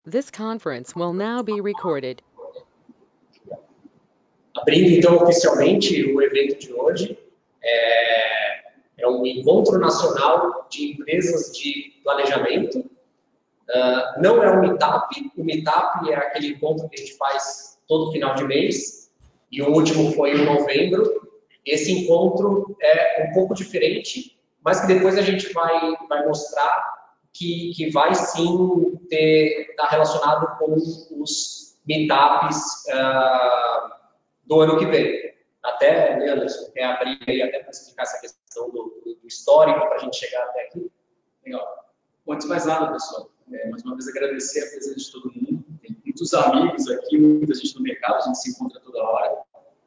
This conference will now be recorded. Abrindo então oficialmente o evento de hoje, é um encontro nacional de empresas de planejamento. Não é um meetup, o meetup é aquele encontro que a gente faz todo final de mês, e o último foi em novembro. Esse encontro é um pouco diferente, mas que depois a gente vai mostrar que vai sim estar relacionado com os meetups do ano que vem. Até, Leandro, você quer abrir aí até para explicar essa questão do histórico para a gente chegar até aqui? Legal. Antes de mais nada, pessoal, mais uma vez agradecer a presença de todo mundo. Tem muitos amigos aqui, muita gente no mercado, a gente se encontra toda hora.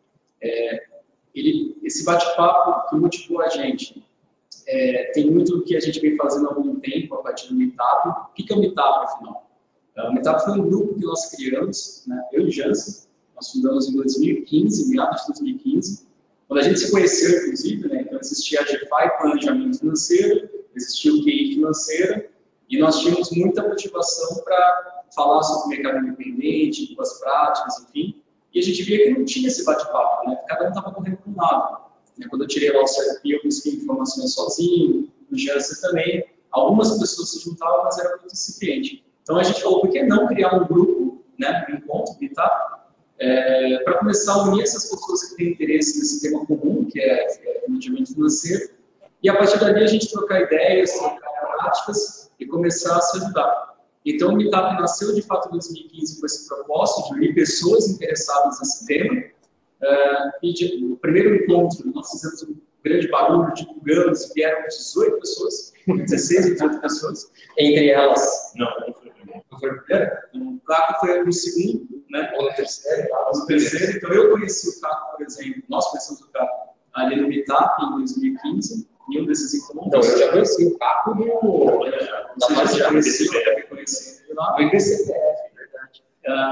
Esse bate-papo que motivou a gente tem muito do que a gente vem fazendo há algum tempo a partir do Meetup. O que é o Meetup, afinal? O Meetup foi um grupo que nós criamos, né, eu e Jansen, nós fundamos em 2015, meados de 2015, quando a gente se conheceu, inclusive, né, então existia a GFI, Planejamento Financeiro, existia o QI Financeira, e nós tínhamos muita motivação para falar sobre o mercado independente, boas práticas, enfim, e a gente via que não tinha esse bate-papo, né, cada um estava correndo para um lado. Quando eu tirei lá o CFP, eu busquei informações sozinho, o Jansen também, algumas pessoas se juntavam, mas era muito incipiente. Então a gente falou, por que não criar um grupo, né, um encontro, Meetup, para começar a unir essas pessoas que têm interesse nesse tema comum, que é planejamento financeiro, e a partir dali a gente trocar ideias, trocar práticas e começar a se ajudar. Então o Meetup nasceu de fato em 2015 com esse propósito de unir pessoas interessadas nesse tema. No primeiro encontro nós fizemos um grande barulho, divulgamos, vieram 18 pessoas, 16 ou 18 pessoas. Entre elas, não foi o primeiro. Não foi o primeiro? O Caco foi no segundo, né? Ou no terceiro. No terceiro, então eu conheci o Caco, por exemplo, nós conhecemos o Caco ali no Meetup em 2015, em um desses encontros. Não, eu já conheci o Caco Você já conheci ele lá? No IBCPF, verdade.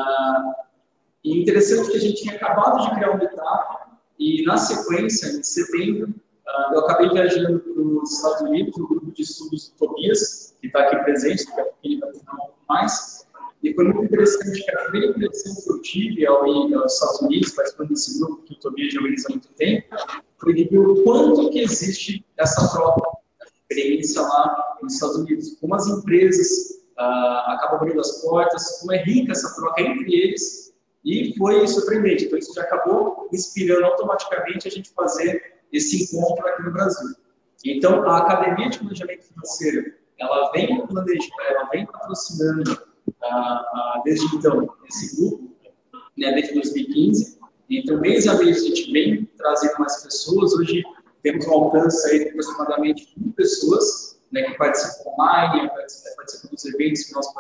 E interessante que a gente tinha acabado de criar um Meetup e, na sequência, em setembro, eu acabei viajando para os Estados Unidos, no grupo de estudos do Tobias, que está aqui presente, daqui a pouco ele vai contar um pouco mais. E foi muito interessante que a primeira impressão que eu tive ao ir aos Estados Unidos, participando desse grupo que o Tobias já organiza há muito tempo, foi de ver o quanto que existe essa troca, essa experiência lá nos Estados Unidos. Como as empresas acabam abrindo as portas, como é rica essa troca entre eles. E foi surpreendente. Então, isso já acabou inspirando automaticamente a gente fazer esse encontro aqui no Brasil. Então, a Academia de Planejamento Financeiro, ela vem patrocinando desde então esse grupo, né, desde 2015. Então, mês a mês, a gente vem trazendo mais pessoas. Hoje, temos um alcance aí de aproximadamente 1.000 pessoas, né, que participam online, participam dos eventos que nós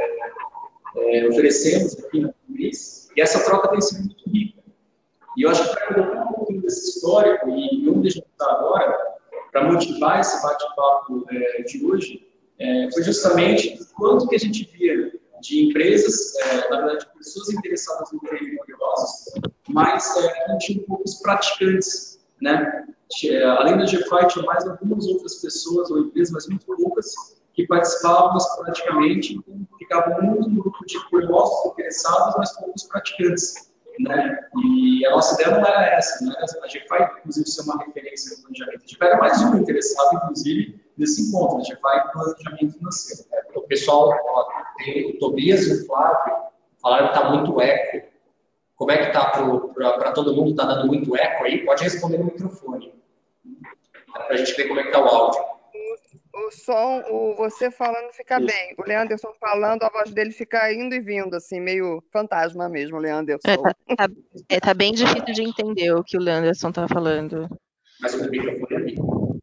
oferecemos aqui no mês. E essa troca tem sido muito rica. E eu acho que para colocar um pouquinho desse histórico e onde a gente está agora, para motivar esse bate-papo de hoje, foi justamente o quanto que a gente via de empresas, na verdade, pessoas interessadas no tema de negócios, mas que não tinham poucos praticantes, né? Além da GFI, tinha mais algumas outras pessoas ou empresas, mas muito poucas, que participavam praticamente, ficavam muito no grupo de curiosos interessados, mas poucos praticantes, né? E a nossa ideia não era essa, né? A GFI, inclusive, ser uma referência no planejamento. A GFI era mais um interessado, inclusive, nesse encontro, a GFI planejamento financeiro. O pessoal, tem o Tobias e o Flávio, falaram que está muito eco. Como é que está para todo mundo? Está dando muito eco aí? Pode responder no microfone, para a gente ver como é que está o áudio. O som, você falando fica Isso. bem. O Leanderson falando, a voz dele fica indo e vindo, assim, meio fantasma mesmo, Leanderson. Tá bem difícil de entender o que o Leanderson tá falando. Mas o microfone ali.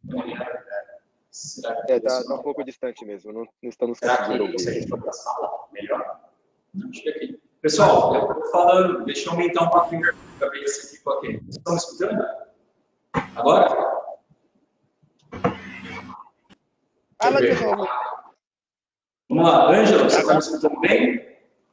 Tá um pouco distante mesmo, não estamos Será conseguindo que se a ouvir. gente for para a sala, melhor? Não, acho que aqui. Pessoal, eu estou falando, deixa eu aumentar um pouquinho a cabeça aqui com aquele. Vocês estão me escutando? Agora? Fala de novo. Vamos lá, Ângela, você está me escutando bem?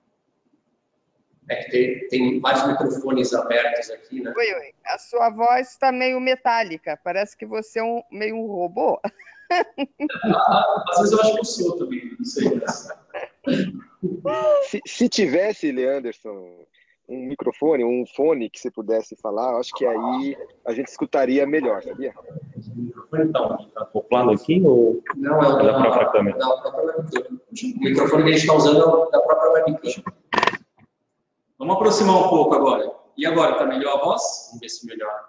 É que tem vários microfones abertos aqui, né? Oi. A sua voz está meio metálica. Parece que você é meio um robô. Às vezes eu acho que eu sou também, não sei. Se tivesse, Leanderson, um microfone, um fone que você pudesse falar, acho que aí a gente escutaria melhor, sabia? O microfone está acoplado aqui ou Não, é o da própria câmera? Da própria webcam. O microfone que a gente está usando é o da própria webcam. Vamos aproximar um pouco agora. E agora, está melhor a voz? Vamos ver se melhora.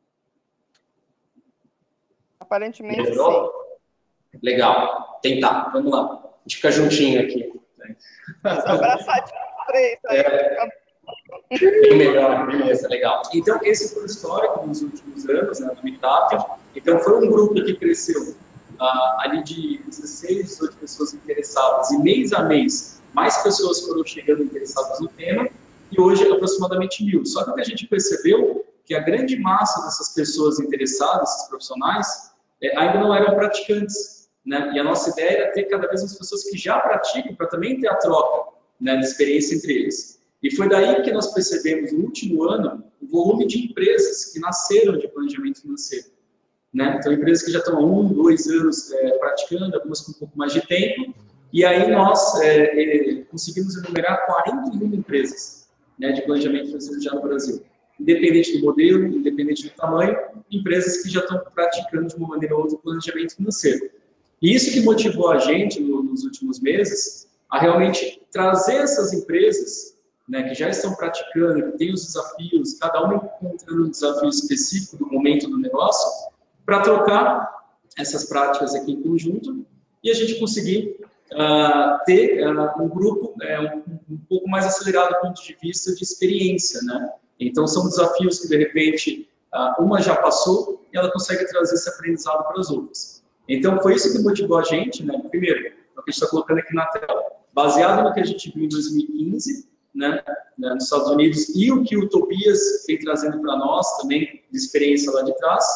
Aparentemente, sim. Melhorou? Legal. Tentar. Vamos lá. A gente fica juntinho aqui. Abraçadinho, três. Bem melhor. Beleza, legal. Então, esse foi o histórico nos últimos anos, né, do Meetup. Então, foi um grupo que cresceu ali de 16, 18 pessoas interessadas. E mês a mês, mais pessoas foram chegando interessadas no tema. E hoje, aproximadamente 1.000. Só que o que a gente percebeu que a grande massa dessas pessoas interessadas, esses profissionais, ainda não eram praticantes, né? E a nossa ideia era ter cada vez mais pessoas que já praticam para também ter a troca, né, de experiência entre eles. E foi daí que nós percebemos, no último ano, o volume de empresas que nasceram de planejamento financeiro, né? Então, empresas que já estão há 1, 2 anos praticando, algumas com um pouco mais de tempo, e aí nós conseguimos enumerar 41 empresas, né, de planejamento financeiro já no Brasil. Independente do modelo, independente do tamanho, empresas que já estão praticando de uma maneira ou outra o planejamento financeiro. E isso que motivou a gente, nos últimos meses, a realmente trazer essas empresas, né, que já estão praticando, que têm os desafios, cada uma encontrando um desafio específico do momento do negócio, para trocar essas práticas aqui em conjunto e a gente conseguir ter um grupo um pouco mais acelerado do ponto de vista de experiência, né? Então, são desafios que, de repente, uma já passou e ela consegue trazer esse aprendizado para as outras. Então, foi isso que motivou a gente, né? Primeiro, o que a gente está colocando aqui na tela, baseado no que a gente viu em 2015, né, nos Estados Unidos, e o que o Tobias vem trazendo para nós também, de experiência lá de trás.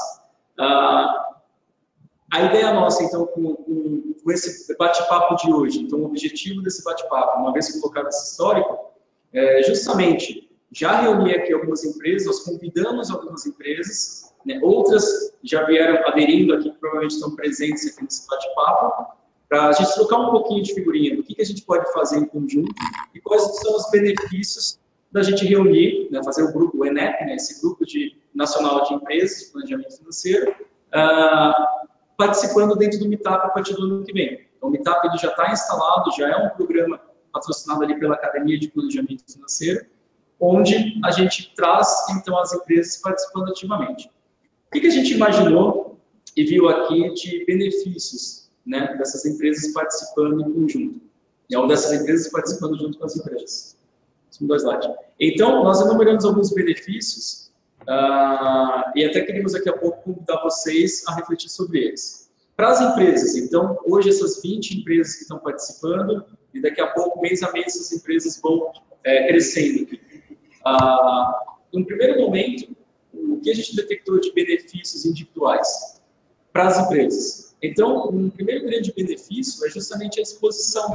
A ideia nossa, então, com esse bate-papo de hoje, então, o objetivo desse bate-papo, uma vez colocado esse histórico, é justamente já reuni aqui algumas empresas, nós convidamos algumas empresas, né, outras já vieram aderindo aqui, que provavelmente estão presentes aqui nesse bate-papo, para a gente trocar um pouquinho de figurinha do que a gente pode fazer em conjunto e quais são os benefícios da gente reunir, né, fazer o grupo, o ENEP, né, esse grupo nacional de empresas de planejamento financeiro, participando dentro do Meetup a partir do ano que vem. Então, o Meetup ele já está instalado, já é um programa patrocinado ali pela Academia de Planejamento Financeiro, onde a gente traz, então, as empresas participando ativamente. O que a gente imaginou e viu aqui de benefícios, né, dessas empresas participando em conjunto? Ou dessas empresas participando junto com as empresas. São 2 slides. Então, nós enumeramos alguns benefícios e até queremos daqui a pouco convidar vocês a refletir sobre eles. Para as empresas, então, hoje essas 20 empresas que estão participando e daqui a pouco, mês a mês, essas empresas vão crescendo. No primeiro momento, o que a gente detectou de benefícios individuais para as empresas? Então, um primeiro grande benefício é justamente a exposição.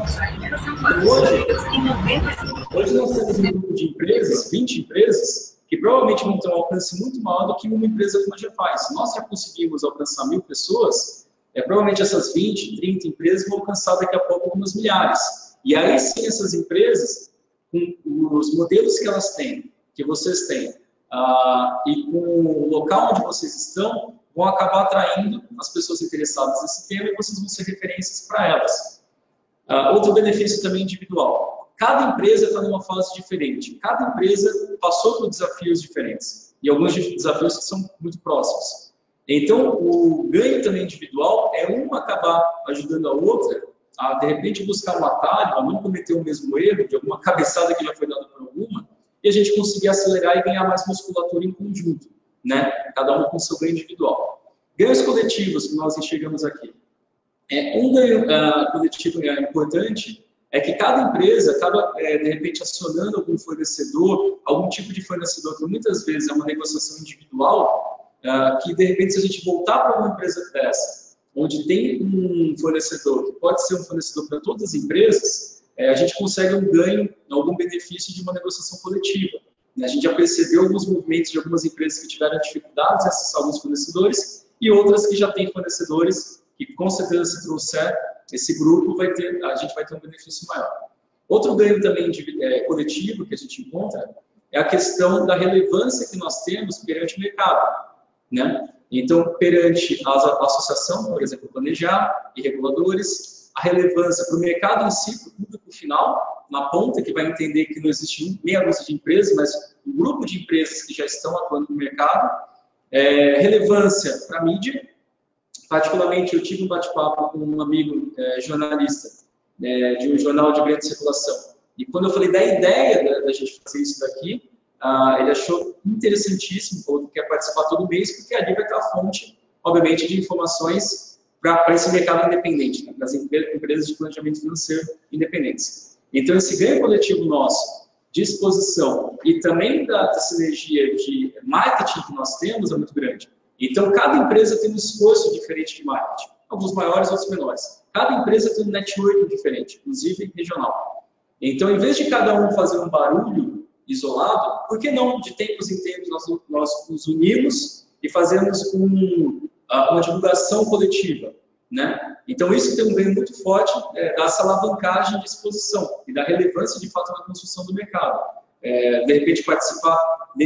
Hoje nós temos um grupo de empresas, 20 empresas, que provavelmente vão ter um alcance muito maior do que uma empresa como a GFAI. Se nós já conseguimos alcançar 1.000 pessoas, provavelmente essas 20, 30 empresas vão alcançar daqui a pouco algumas milhares. E aí sim essas empresas, com os modelos que elas têm, que vocês têm, e com o local onde vocês estão, vão acabar atraindo as pessoas interessadas nesse tema e vocês vão ser referências para elas. Outro benefício também individual. Cada empresa está numa fase diferente. Cada empresa passou por desafios diferentes. E alguns desafios que são muito próximos. Então, o ganho também individual é uma acabar ajudando a outra a, de repente, buscar um atalho, a não cometer o mesmo erro de alguma cabeçada que já foi dada por alguma, e a gente conseguir acelerar e ganhar mais musculatura em conjunto, né? Cada um com seu ganho individual. Ganhos coletivos que nós enxergamos aqui. Um ganho coletivo importante é que cada empresa acaba, de repente, acionando algum fornecedor, algum tipo de fornecedor, que muitas vezes é uma negociação individual, que, de repente, se a gente voltar para uma empresa dessa, onde tem um fornecedor, que pode ser um fornecedor para todas as empresas, a gente consegue um ganho, algum benefício de uma negociação coletiva. A gente já percebeu alguns movimentos de algumas empresas que tiveram dificuldades em acessar alguns fornecedores e outras que já têm fornecedores que, com certeza, se trouxer esse grupo, a gente vai ter um benefício maior. Outro ganho também coletivo que a gente encontra é a questão da relevância que nós temos perante o mercado, né? Então, perante a associação, por exemplo, Planejar e reguladores, a relevância para o mercado em si, para o público final, na ponta, que vai entender que não existe meia dúzia de empresas, mas um grupo de empresas que já estão atuando no mercado, relevância para a mídia. Particularmente, eu tive um bate-papo com um amigo jornalista de um jornal de grande circulação. E quando eu falei da ideia da gente fazer isso daqui, ele achou interessantíssimo, falou que quer participar todo mês, porque ali vai estar a fonte, obviamente, de informações para esse mercado independente, né, para as empresas de planejamento financeiro independentes. Então, esse ganho coletivo nosso de exposição e também da sinergia de marketing que nós temos é muito grande. Então, cada empresa tem um esforço diferente de marketing, alguns maiores, outros menores. Cada empresa tem um networking diferente, inclusive regional. Então, em vez de cada um fazer um barulho isolado, por que não, de tempos em tempos, nós nos unimos e fazemos uma divulgação coletiva, né? Então, isso tem um ganho muito forte dessa alavancagem de exposição e da relevância, de fato, na construção do mercado. De repente, participar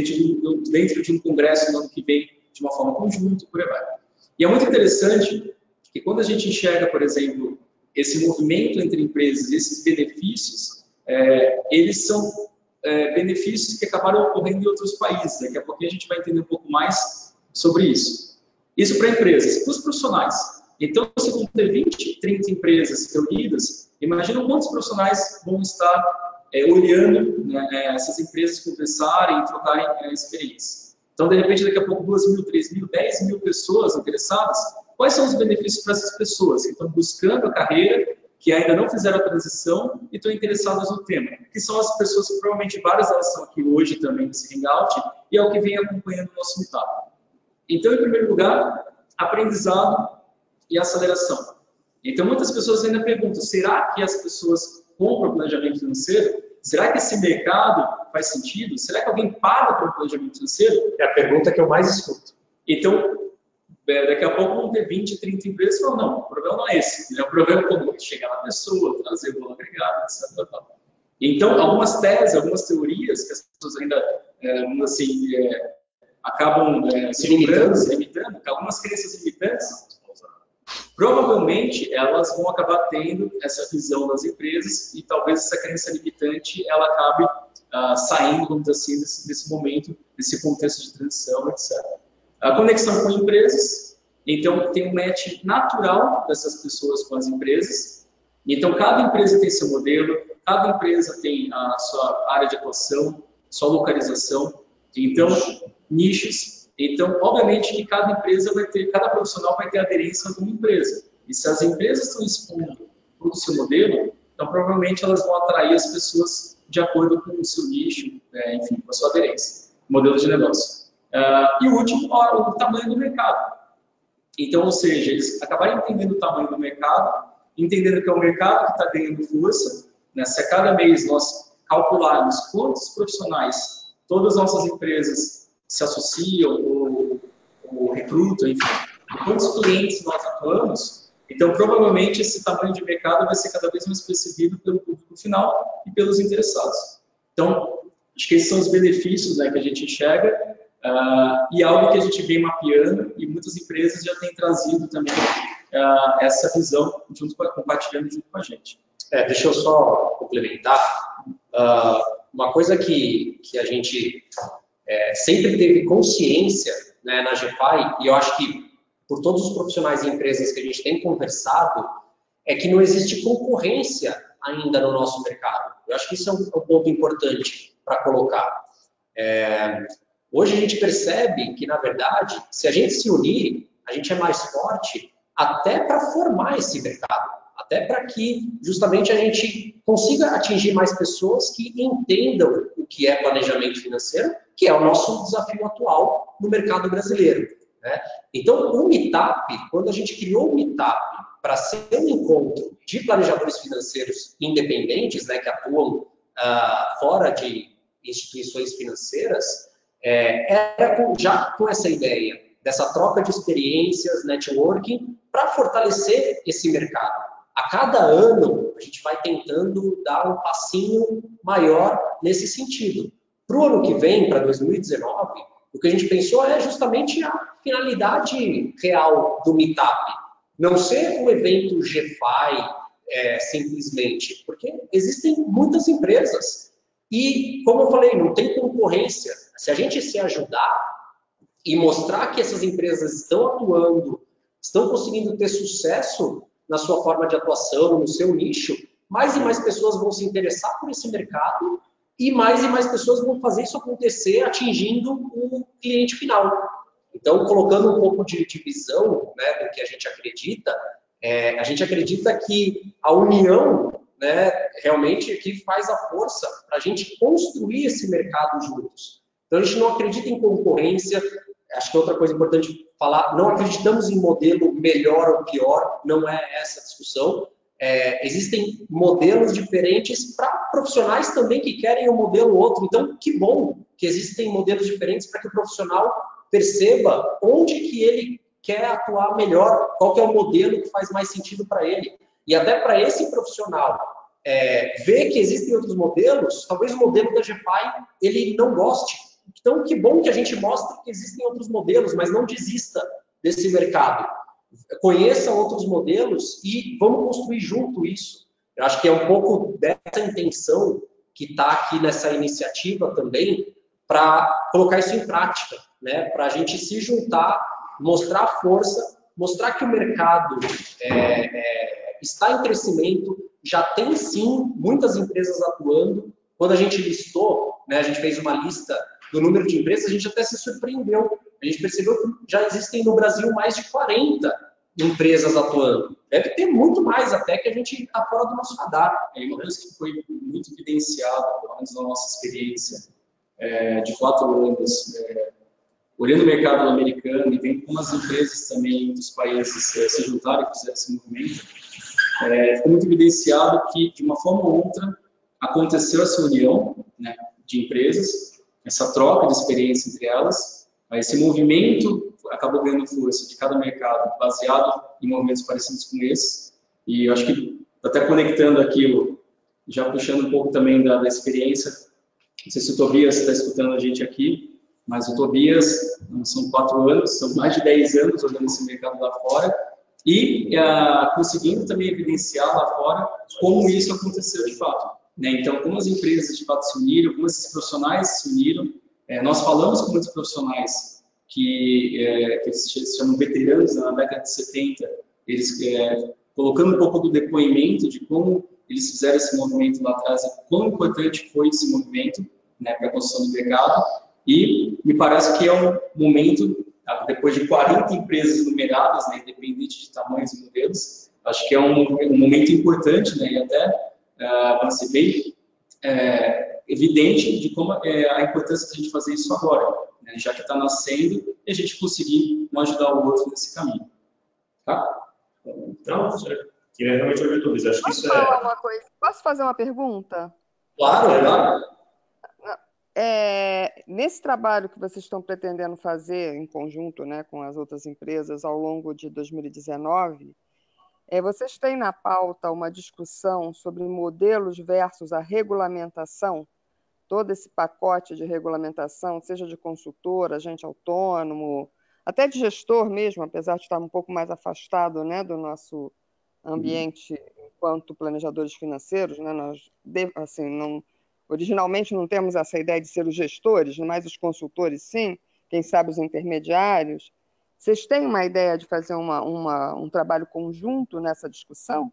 dentro de um congresso no ano que vem de uma forma conjunta, por aí vai. E é muito interessante que quando a gente enxerga, por exemplo, esse movimento entre empresas, esses benefícios, eles são benefícios que acabaram ocorrendo em outros países. Daqui a pouquinho a gente vai entender um pouco mais sobre isso. Isso para empresas. Para os profissionais. Então, se vão ter 20, 30 empresas reunidas, imagina quantos profissionais vão estar olhando, né, essas empresas conversarem e trocarem experiências. Então, de repente, daqui a pouco, 2.000, 3.000, 10.000 pessoas interessadas. Quais são os benefícios para essas pessoas que estão buscando a carreira, que ainda não fizeram a transição e estão interessadas no tema? Que são as pessoas que provavelmente várias delas estão aqui hoje também nesse hangout e é o que vem acompanhando o nosso meetup. Então, em primeiro lugar, aprendizado e aceleração. Então, muitas pessoas ainda perguntam, será que as pessoas compram planejamento financeiro? Será que esse mercado faz sentido? Será que alguém paga para o planejamento financeiro? É a pergunta que eu mais escuto. Então, daqui a pouco vão ter 20, 30 empresas e falam, não, o problema não é esse. O problema é como chegar na pessoa, trazer o valor agregado, etc. Então, algumas teses, algumas teorias que as pessoas ainda, acabam se limitando, algumas crenças limitantes, provavelmente elas vão acabar tendo essa visão das empresas e talvez essa crença limitante ela acabe saindo, vamos dizer assim, desse momento, desse contexto de transição, etc. A conexão com empresas, então tem um match natural dessas pessoas com as empresas. Então cada empresa tem seu modelo, cada empresa tem a sua área de atuação, sua localização, então nichos. Então, obviamente que cada empresa vai ter, cada profissional vai ter aderência a alguma empresa. E se as empresas estão expondo o seu modelo, então provavelmente elas vão atrair as pessoas de acordo com o seu nicho, enfim, com a sua aderência, modelo de negócio. E o último, o tamanho do mercado. Então, ou seja, eles acabarem entendendo o tamanho do mercado, entendendo que é um mercado que está ganhando força, né? Se a cada mês nós calcularmos quantos profissionais todas as nossas empresas se associam ou recrutam, enfim, quantos clientes nós atuamos, então provavelmente esse tamanho de mercado vai ser cada vez mais percebido pelo público final e pelos interessados. Então, acho que esses são os benefícios, né, que a gente enxerga e algo que a gente vem mapeando e muitas empresas já têm trazido também essa visão, compartilhando junto com a gente. Deixa eu só complementar. Uma coisa que a gente sempre teve consciência, né, na GFI, e eu acho que por todos os profissionais e empresas que a gente tem conversado, é que não existe concorrência ainda no nosso mercado. Eu acho que isso é um ponto importante para colocar. Hoje a gente percebe que, na verdade, se a gente se unir, a gente é mais forte até para formar esse mercado, até para que justamente a gente consiga atingir mais pessoas que entendam o que é planejamento financeiro, que é o nosso desafio atual no mercado brasileiro, né? Então, o Meetup, quando a gente criou o Meetup para ser um encontro de planejadores financeiros independentes, né, que atuam fora de instituições financeiras, era já com essa ideia dessa troca de experiências, networking, para fortalecer esse mercado. a cada ano, a gente vai tentando dar um passinho maior nesse sentido. Para o ano que vem, para 2019, o que a gente pensou é justamente a finalidade real do Meetup. Não ser um evento GFI simplesmente, porque existem muitas empresas. E, como eu falei, não tem concorrência. Se a gente se ajudar e mostrar que essas empresas estão atuando, estão conseguindo ter sucesso na sua forma de atuação, no seu nicho, mais e mais pessoas vão se interessar por esse mercado e mais pessoas vão fazer isso acontecer atingindo o cliente final. Então, colocando um pouco de visão, né, do que a gente acredita que a união, né, realmente aqui faz a força para a gente construir esse mercado juntos. Então, a gente não acredita em concorrência. Acho que outra coisa importante falar, não acreditamos em modelo melhor ou pior, não é essa a discussão. Existem modelos diferentes para profissionais também que querem um modelo ou outro. Então, que bom que existem modelos diferentes para que o profissional perceba onde que ele quer atuar melhor, qual que é o modelo que faz mais sentido para ele. E até para esse profissional ver que existem outros modelos, talvez o modelo da GFI ele não goste. Então, que bom que a gente mostre que existem outros modelos, mas não desista desse mercado. Conheça outros modelos e vamos construir junto isso. Eu acho que é um pouco dessa intenção que está aqui nessa iniciativa também, para colocar isso em prática, né? Para a gente se juntar, mostrar força, mostrar que o mercado está em crescimento, já tem sim muitas empresas atuando. Quando a gente listou, né, a gente fez uma lista do número de empresas, a gente até se surpreendeu. A gente percebeu que já existem no Brasil mais de 40 empresas atuando. Deve ter muito mais até que a gente está fora do nosso radar. Uma coisa que foi muito evidenciada, pelo menos na nossa experiência de 4 anos, olhando o mercado americano e vendo como as empresas também dos países se juntaram e fizeram esse movimento, ficou muito evidenciado que, de uma forma ou outra, aconteceu essa união, né, de empresas, essa troca de experiência entre elas, esse movimento acabou ganhando força de cada mercado, baseado em movimentos parecidos com esse, e eu acho que, até conectando aquilo, já puxando um pouco também da experiência, não sei se o Tobias está escutando a gente aqui, mas o Tobias, são 4 anos, são mais de 10 anos olhando esse mercado lá fora, e conseguindo também evidenciar lá fora como isso aconteceu de fato. Então, como as empresas de fato se uniram, como esses profissionais se uniram, nós falamos com muitos profissionais que se chamam veteranos na década de 70, eles colocando um pouco do depoimento de como eles fizeram esse movimento lá atrás e quão importante foi esse movimento, né, para a construção do mercado, e me parece que é um momento, depois de 40 empresas numeradas, né, independente de tamanhos e modelos, acho que é um momento importante, né, e até vai ser bem evidente de como a importância de a gente fazer isso agora, né, já que está nascendo, e a gente conseguir um ajudar o outro nesse caminho. Tá? Então, queria realmente ouvir tudo isso. Acho que isso falar uma coisa? Posso fazer uma pergunta? Claro, claro. Nesse trabalho que vocês estão pretendendo fazer em conjunto, né, com as outras empresas ao longo de 2019, vocês têm na pauta uma discussão sobre modelos versus a regulamentação, todo esse pacote de regulamentação, seja de consultor, agente autônomo, até de gestor mesmo, apesar de estar um pouco mais afastado, né, do nosso ambiente enquanto planejadores financeiros, né, nós, assim, originalmente não temos essa ideia de ser os gestores, mas os consultores sim, quem sabe os intermediários. Vocês têm uma ideia de fazer um trabalho conjunto nessa discussão?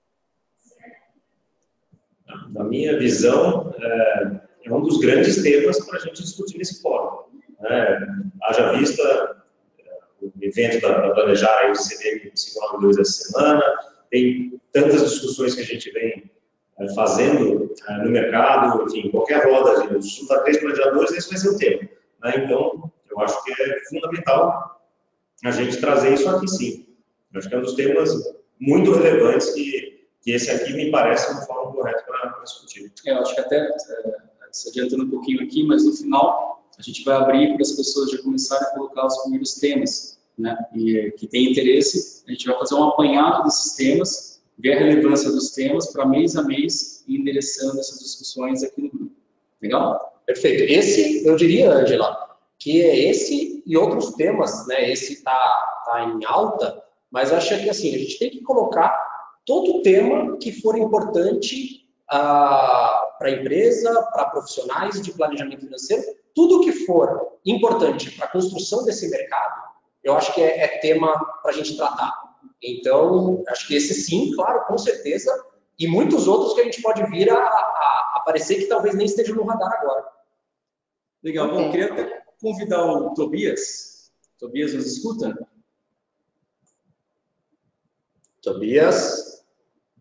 Na minha visão, é um dos grandes temas para a gente discutir nesse fórum. Haja vista o evento da Planejar, o CD 592 essa semana, tem tantas discussões que a gente vem fazendo no mercado, enfim, qualquer roda, a gente junta 3 planejadores, esse vai ser o tema. Então, eu acho que é fundamental a gente trazer isso aqui sim. Eu acho que é um dos temas muito relevantes que esse aqui me parece uma forma correta para discutir. Eu acho que até, se adiantando um pouquinho aqui, mas no final a gente vai abrir para as pessoas já começarem a colocar os primeiros temas, né? E que tem interesse, a gente vai fazer um apanhado desses temas ver a relevância dos temas para mês a mês ir endereçando essas discussões aqui no grupo. Legal? Perfeito. Esse, eu diria, Ângela, que é esse e outros temas, né? Esse está em alta, mas acho que assim, a gente tem que colocar todo tema que for importante para a empresa, para profissionais de planejamento financeiro, tudo que for importante para a construção desse mercado, eu acho que é tema para a gente tratar. Então, acho que esse sim, claro, com certeza, e muitos outros que a gente pode vir a aparecer que talvez nem estejam no radar agora. Legal. Bom, eu queria até convidar o Tobias. Tobias, nos escuta? Tobias.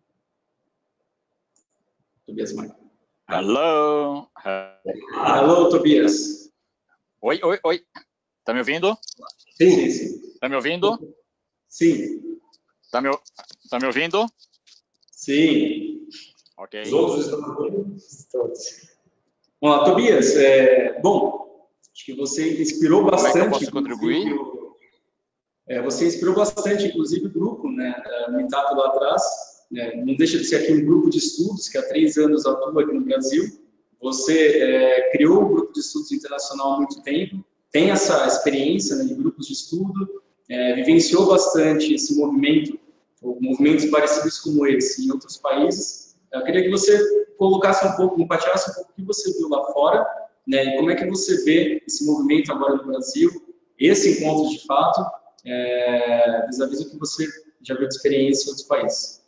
Tobias Maia. Alô? Alô, Tobias. Oi. Tá me ouvindo? Sim, sim. Tá me ouvindo? Sim. Tá me ouvindo? Sim. Ok. Os outros estão ouvindo? Todos. Vamos lá, Tobias. Bom, acho que você inspirou bastante. Como é que eu posso contribuir? Você inspirou bastante, inclusive, o grupo, né? No Meetup lá atrás. Não deixa de ser aqui um grupo de estudos que há 3 anos atua aqui no Brasil. Você criou um grupo de estudos internacional há muito tempo, tem essa experiência, né, de grupos de estudo, vivenciou bastante esse movimento, ou movimentos parecidos como esse em outros países. Eu queria que você colocasse um pouco, compartilhasse um pouco o que você viu lá fora, né, e como é que você vê esse movimento agora no Brasil, esse encontro de fato, vis-à-vis o que você já viu de experiência em outros países.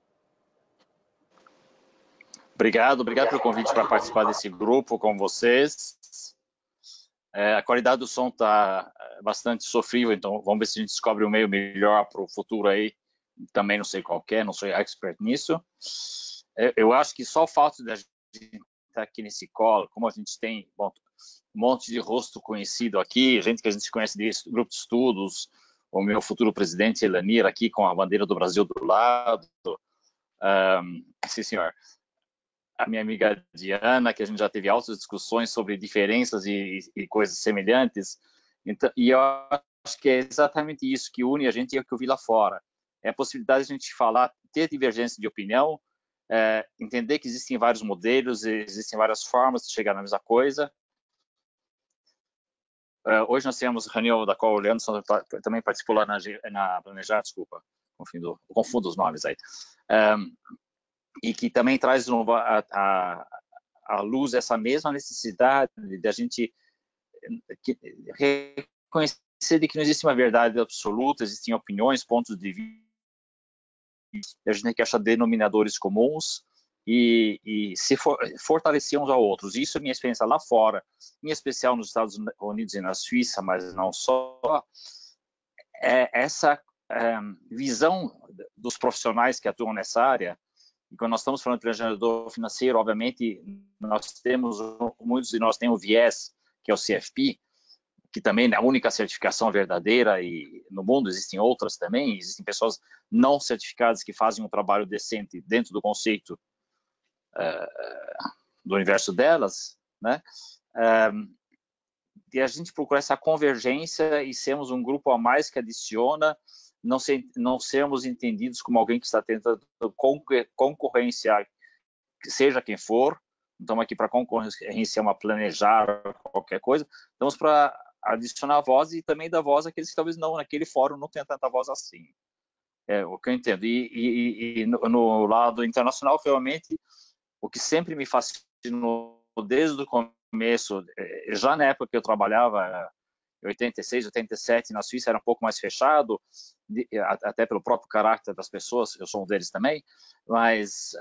Obrigado pelo convite para participar desse grupo com vocês. A qualidade do som está bastante sofrível, então vamos ver se a gente descobre um meio melhor para o futuro aí. Também não sei qual é, não sou expert nisso. Eu acho que só o fato da gente estar aqui nesse call, como a gente tem um monte de rosto conhecido aqui, gente que a gente conhece desse grupo de estudos, o meu futuro presidente Elanir aqui com a bandeira do Brasil do lado, sim senhor, a minha amiga Diana, que a gente já teve altas discussões sobre diferenças e coisas semelhantes, então, e eu acho que é exatamente isso que une a gente e o que eu vi lá fora, é a possibilidade de a gente falar, ter divergência de opinião, entender que existem vários modelos, existem várias formas de chegar na mesma coisa. Hoje nós temos reunião da qual o Leandro também participou lá na Planejar, desculpa, confundo os nomes aí, e que também traz de novo à luz essa mesma necessidade de a gente reconhecer de que não existe uma verdade absoluta, existem opiniões, pontos de vista, a gente tem que achar denominadores comuns e se fortalecer uns aos outros. Isso é minha experiência lá fora, em especial nos Estados Unidos e na Suíça, mas não só. Essa visão dos profissionais que atuam nessa área, e quando nós estamos falando de planejador financeiro, obviamente, muitos de nós têm o viés, que é o CFP, que também é a única certificação verdadeira, e no mundo existem outras também, existem pessoas não certificadas que fazem um trabalho decente dentro do conceito do universo delas, né? E a gente procura essa convergência e sermos um grupo a mais que adiciona, não sermos entendidos como alguém que está tentando concorrenciar, seja quem for. Não estamos aqui para concorrenciar uma planejar qualquer coisa, estamos para adicionar voz e também dar voz àqueles que talvez não, naquele fórum não tenham tanta voz assim. É o que eu entendo. E no lado internacional, realmente, o que sempre me fascinou desde o começo, já na época que eu trabalhava, em 86, 87, na Suíça era um pouco mais fechado, até pelo próprio caráter das pessoas, eu sou um deles também, mas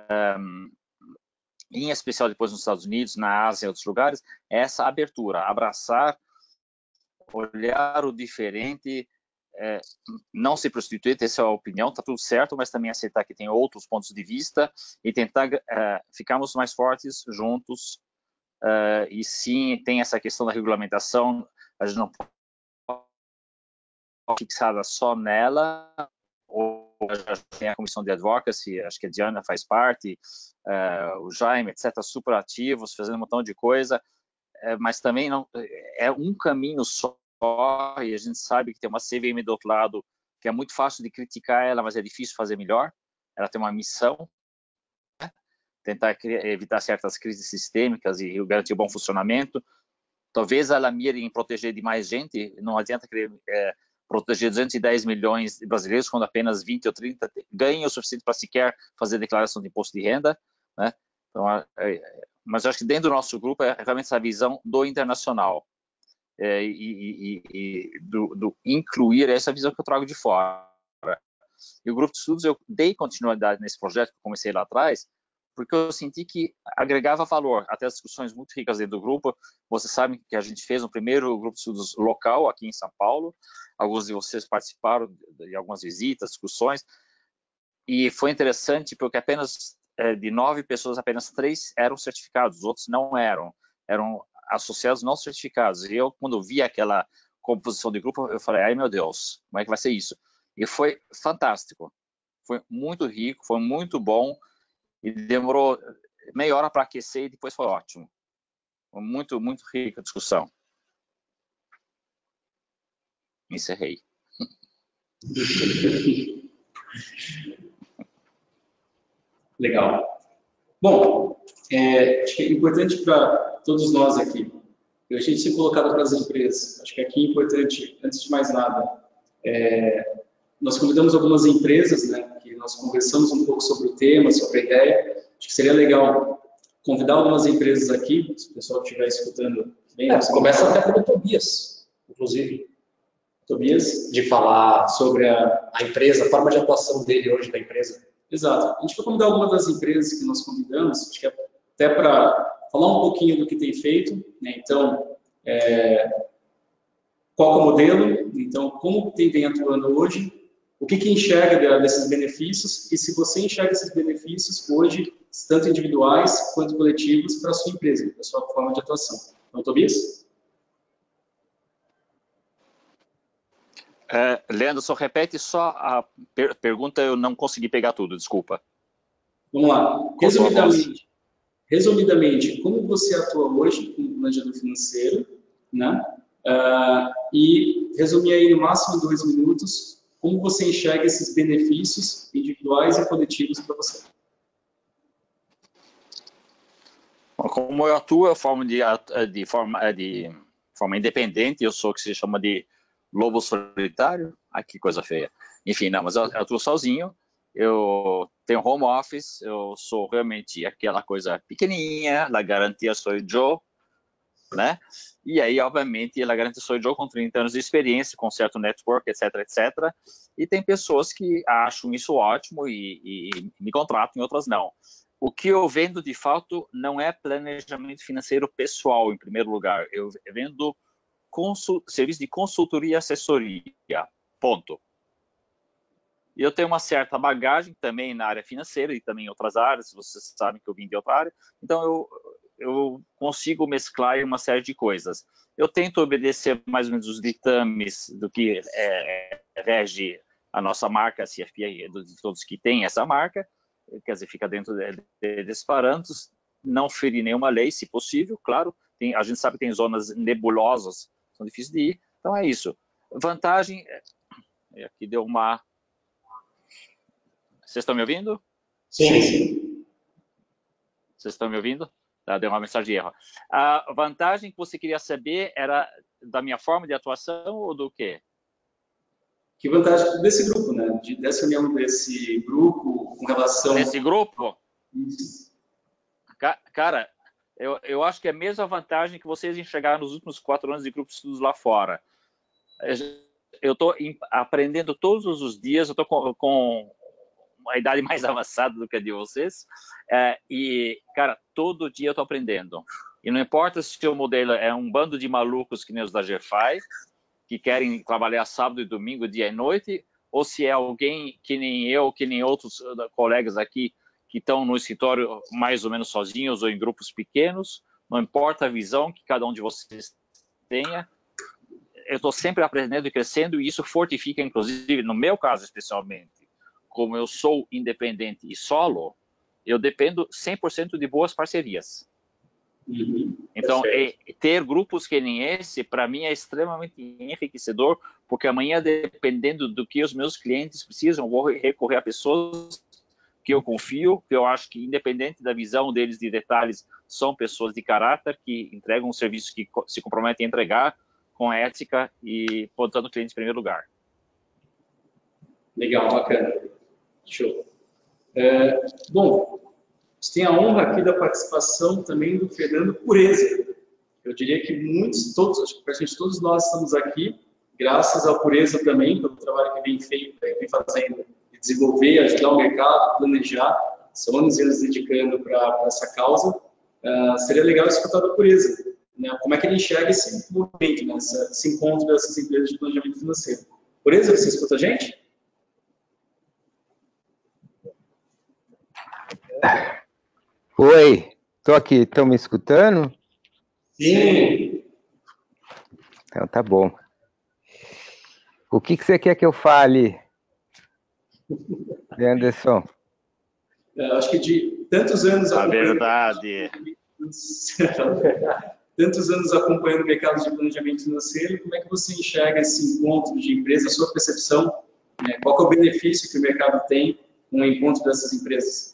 em especial depois nos Estados Unidos, na Ásia e outros lugares, essa abertura, abraçar, olhar o diferente, não se prostituir, ter sua opinião, está tudo certo, mas também aceitar que tem outros pontos de vista e tentar ficarmos mais fortes juntos. E sim, tem essa questão da regulamentação, a gente não pode fixada só nela, ou já tem a comissão de advocacy, acho que a Diana faz parte, o Jaime, etc., super ativos, fazendo um montão de coisa, mas também não é um caminho só, e a gente sabe que tem uma CVM do outro lado, que é muito fácil de criticar ela, mas é difícil fazer melhor. ela tem uma missão, né? Tentar evitar certas crises sistêmicas e garantir o bom funcionamento. Talvez ela mire em proteger de mais gente, não adianta querer proteger 210 milhões de brasileiros quando apenas 20 ou 30 ganham o suficiente para sequer fazer declaração de imposto de renda, né? Então, mas eu acho que dentro do nosso grupo é realmente essa visão do internacional do incluir essa visão que eu trago de fora. E o grupo de estudos, eu dei continuidade nesse projeto que eu comecei lá atrás, porque eu senti que agregava valor, até as discussões muito ricas dentro do grupo. Vocês sabem que a gente fez um primeiro grupo de estudos local aqui em São Paulo, alguns de vocês participaram de algumas visitas, discussões, e foi interessante porque apenas de 9 pessoas, apenas 3 eram certificados, os outros não eram associados não certificados. E eu, quando vi aquela composição de grupo, eu falei, ai meu Deus, como é que vai ser isso? E foi fantástico, foi muito rico, foi muito bom, e demorou meia hora para aquecer e depois foi ótimo. Foi muito, muito rica a discussão. Encerrei. Legal. Bom, acho que é importante para todos nós aqui, a gente ser colocado para as empresas. Acho que aqui é importante, antes de mais nada, nós convidamos algumas empresas, né, que nós conversamos um pouco sobre o tema, sobre a ideia. Acho que seria legal convidar algumas empresas aqui, se o pessoal estiver escutando bem. Começa até pelo Tobias, inclusive. Tobias? De falar sobre a empresa, a forma de atuação dele hoje da empresa. Exato. A gente vai convidar algumas das empresas que nós convidamos, acho que até para falar um pouquinho do que tem feito, né? Então, qual é o modelo, então, como vem atuando hoje, o que enxerga desses benefícios e se você enxerga esses benefícios hoje, tanto individuais quanto coletivos, para a sua empresa, para a sua forma de atuação. Então, Tobias? Leandro, só repete só a pergunta, eu não consegui pegar tudo, desculpa. Vamos lá. Resumidamente, como você atua hoje como planejador financeiro, né? E resumir aí no máximo em 2 minutos, como você enxerga esses benefícios individuais e coletivos para você. Como eu atuo de forma independente, eu sou o que se chama de lobo solitário. Ai, que coisa feia. Enfim, não, mas eu atuo sozinho, eu tenho home office, eu sou realmente aquela coisa pequenininha, a garantia sou eu, né? E aí, obviamente, a garantia sou eu com 30 anos de experiência, com certo network, etc, etc. E tem pessoas que acham isso ótimo e me contratam, e outras não. O que eu vendo, de fato, não é planejamento financeiro pessoal, em primeiro lugar. Eu vendo serviço de consultoria e assessoria, ponto. E eu tenho uma certa bagagem também na área financeira e também em outras áreas, vocês sabem que eu vim de outra área, então eu consigo mesclar uma série de coisas. Eu tento obedecer mais ou menos os ditames do que rege a nossa marca, a CFP, de todos que têm essa marca, quer dizer, fica dentro desses parâmetros, não ferir nenhuma lei, se possível, claro, a gente sabe que tem zonas nebulosas, são difíceis de ir, então é isso. Vantagem, aqui deu uma... Vocês estão me ouvindo? Sim. Vocês estão me ouvindo? Deu uma mensagem de erro. A vantagem que você queria saber era da minha forma de atuação ou do quê? Que vantagem desse grupo, né? Dessa união desse grupo com relação... Desse grupo? Isso. Cara, eu acho que é a mesma vantagem que vocês enxergaram nos últimos 4 anos de grupo de estudos lá fora. Eu estou aprendendo todos os dias, eu estou com uma idade mais avançada do que a de vocês, e, cara, todo dia eu estou aprendendo. E não importa se o modelo é um bando de malucos que nem os da GFI, que querem trabalhar sábado e domingo, dia e noite, ou se é alguém que nem eu, que nem outros colegas aqui, que estão no escritório mais ou menos sozinhos ou em grupos pequenos, não importa a visão que cada um de vocês tenha, eu estou sempre aprendendo e crescendo, e isso fortifica, inclusive, no meu caso especialmente, como eu sou independente e solo, eu dependo 100% de boas parcerias. Então, ter grupos que nem esse, para mim, é extremamente enriquecedor, porque amanhã, dependendo do que os meus clientes precisam, eu vou recorrer a pessoas que eu confio, que eu acho que, independente da visão deles de detalhes, são pessoas de caráter que entregam um serviço que se comprometem a entregar com ética e botando o cliente em primeiro lugar. Legal, bacana. Show. Bom, você tem a honra aqui da participação também do Fernando Pureza. Eu diria que praticamente todos nós estamos aqui graças à Pureza também, pelo trabalho que vem feito, vem fazendo, de desenvolver, ajudar o mercado, planejar. São anos e anos dedicando para essa causa. Seria legal escutar da Pureza, né? Como é que ele enxerga esse movimento, né? Esse encontro dessas empresas de planejamento financeiro. Pureza, você escuta a gente? Oi, estou aqui, estão me escutando? Sim. Então tá bom. O que você quer que eu fale, Anderson? Acho que de tantos anos acompanhando o mercado de planejamento financeiro, como é que você enxerga esse encontro de empresas, a sua percepção, né? Qual que é o benefício que o mercado tem com o encontro dessas empresas?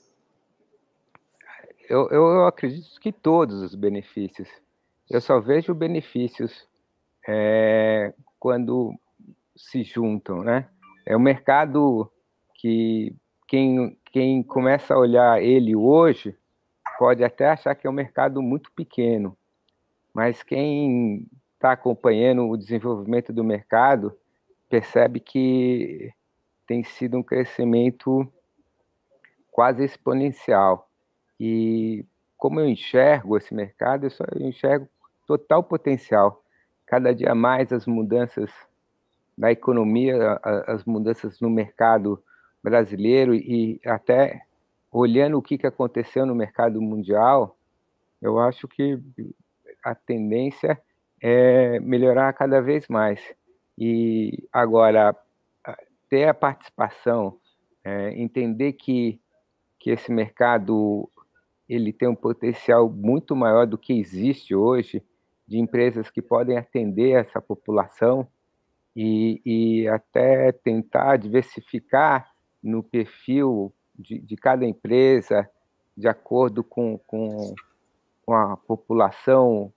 Eu acredito que todos os benefícios. Eu só vejo benefícios quando se juntam, né? É um mercado que quem começa a olhar ele hoje pode até achar que é um mercado muito pequeno, mas quem está acompanhando o desenvolvimento do mercado percebe que tem sido um crescimento quase exponencial. E como eu enxergo esse mercado, eu enxergo total potencial. Cada dia mais as mudanças na economia, as mudanças no mercado brasileiro e até olhando o que aconteceu no mercado mundial, eu acho que a tendência é melhorar cada vez mais. E agora, ter a participação, entender que esse mercado ele tem um potencial muito maior do que existe hoje, de empresas que podem atender essa população e até tentar diversificar no perfil de cada empresa, de acordo com a população,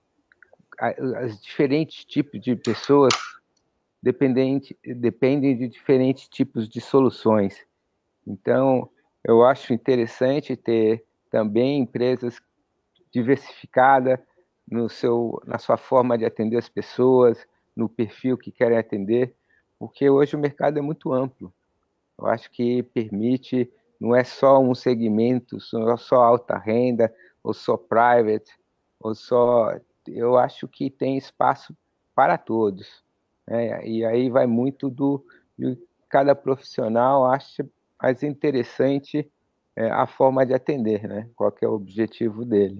os diferentes tipos de pessoas dependem de diferentes tipos de soluções. Então, eu acho interessante ter também empresas diversificadas na sua forma de atender as pessoas, no perfil que querem atender, porque hoje o mercado é muito amplo. Eu acho que permite, não é só um segmento, não é só alta renda, ou só private, ou só... Eu acho que tem espaço para todos, né? E aí vai muito de cada profissional acha mais interessante a forma de atender, né? Qual que é o objetivo dele.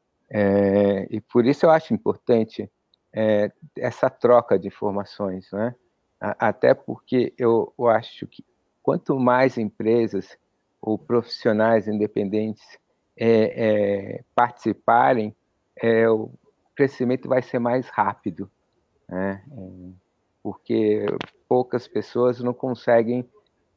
E por isso eu acho importante essa troca de informações, né? Até porque eu acho que quanto mais empresas ou profissionais independentes participarem, o crescimento vai ser mais rápido, né? Porque poucas pessoas não conseguem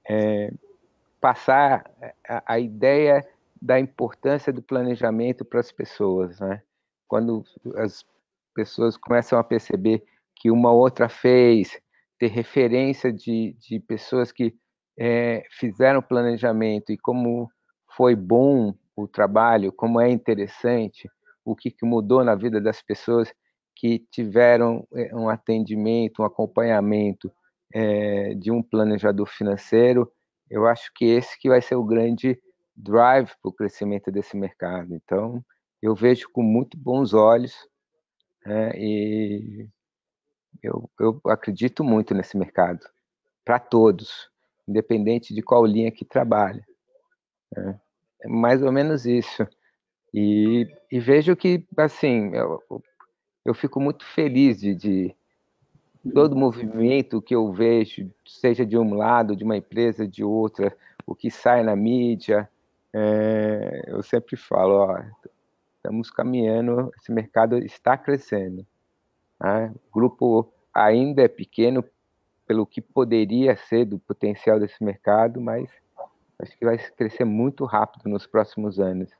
passar a ideia da importância do planejamento para as pessoas, né? Quando as pessoas começam a perceber que uma outra fez, ter referência de pessoas que fizeram planejamento e como foi bom o trabalho, como é interessante, o que mudou na vida das pessoas que tiveram um atendimento, um acompanhamento de um planejador financeiro, eu acho que esse que vai ser o grande drive para o crescimento desse mercado. Então, eu vejo com muito bons olhos, né, e eu acredito muito nesse mercado, para todos, independente de qual linha que trabalha. Né? É mais ou menos isso. E vejo que, assim, eu fico muito feliz de todo movimento que eu vejo, seja de um lado, de uma empresa, de outra, o que sai na mídia, eu sempre falo, ó, estamos caminhando, esse mercado está crescendo. Né? O grupo ainda é pequeno pelo que poderia ser do potencial desse mercado, mas Acho que vai crescer muito rápido nos próximos anos.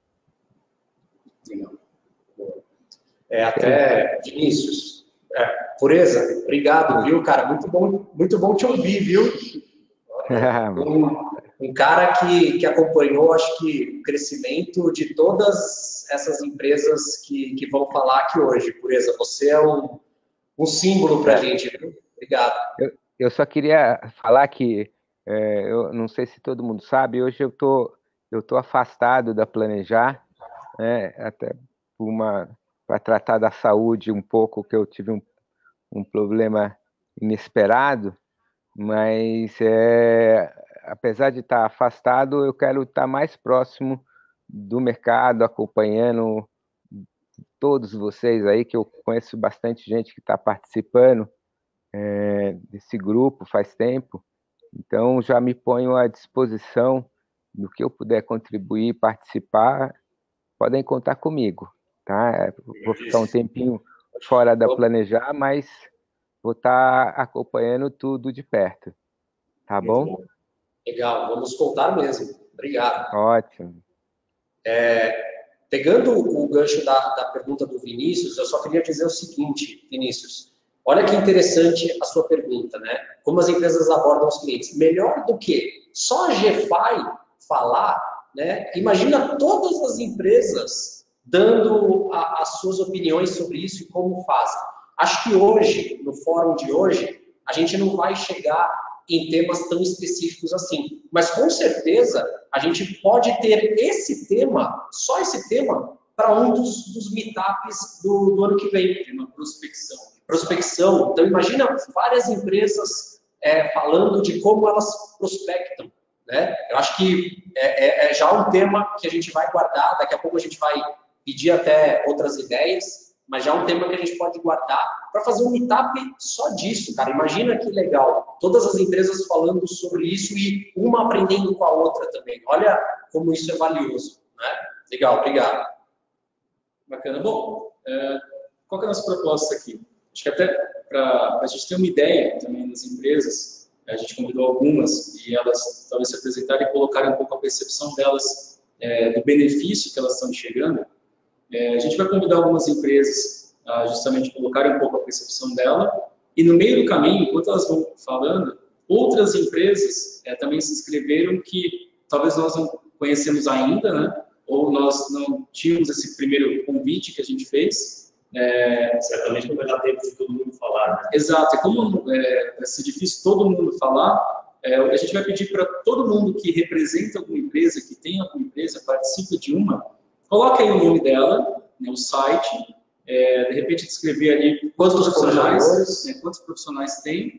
Até Vinícius. Pureza, obrigado, viu, cara? Muito bom te ouvir, viu? Um cara que acompanhou, acho que, o crescimento de todas essas empresas que vão falar aqui hoje. Pureza, você é um símbolo para a gente, viu? Obrigado. Eu só queria falar que, eu não sei se todo mundo sabe, hoje eu tô afastado da Planejar, né, até para tratar da saúde um pouco, que eu tive um problema inesperado, mas apesar de estar afastado, eu quero estar mais próximo do mercado, acompanhando todos vocês aí, que eu conheço bastante gente que está participando desse grupo faz tempo, então já me ponho à disposição do que eu puder contribuir, participar, podem contar comigo, tá? Vou ficar um tempinho fora da Planejar, mas vou estar acompanhando tudo de perto, tá bom? Legal, vamos contar mesmo. Obrigado. Ótimo. Pegando o gancho da pergunta do Vinícius, eu só queria dizer o seguinte, Vinícius. Olha que interessante a sua pergunta, né? Como as empresas abordam os clientes. Melhor do que só a GFI falar, né? Imagina todas as empresas dando as suas opiniões sobre isso e como fazem. Acho que hoje, no fórum de hoje, a gente não vai chegar em temas tão específicos assim. Mas, com certeza, a gente pode ter esse tema, só esse tema, para um dos meetups do ano que vem. Tema prospecção. Prospecção. Então, imagina várias empresas falando de como elas prospectam, né? Eu acho que é já um tema que a gente vai guardar, daqui a pouco a gente vai pedir até outras ideias, mas já é um tema que a gente pode guardar para fazer um meetup só disso, cara. Imagina que legal, todas as empresas falando sobre isso e uma aprendendo com a outra também. Olha como isso é valioso, né? Legal, obrigado. Bacana. Bom, qual que é a nossa proposta aqui? Acho que até para a gente ter uma ideia também das empresas, a gente convidou algumas e elas talvez se apresentarem e colocarem um pouco a percepção delas do benefício que elas estão enxergando. A gente vai convidar algumas empresas a justamente colocarem um pouco a percepção dela e no meio do caminho, enquanto elas vão falando, outras empresas também se inscreveram que talvez nós não conhecemos ainda, né? Ou nós não tínhamos esse primeiro convite que a gente fez. Certamente não vai dar tempo de todo mundo falar, né? Exato, e como vai ser difícil todo mundo falar, a gente vai pedir para todo mundo que representa alguma empresa, que tem alguma empresa, participa de uma, coloque aí o nome dela, né, o site, de repente descrever ali quantos profissionais tem,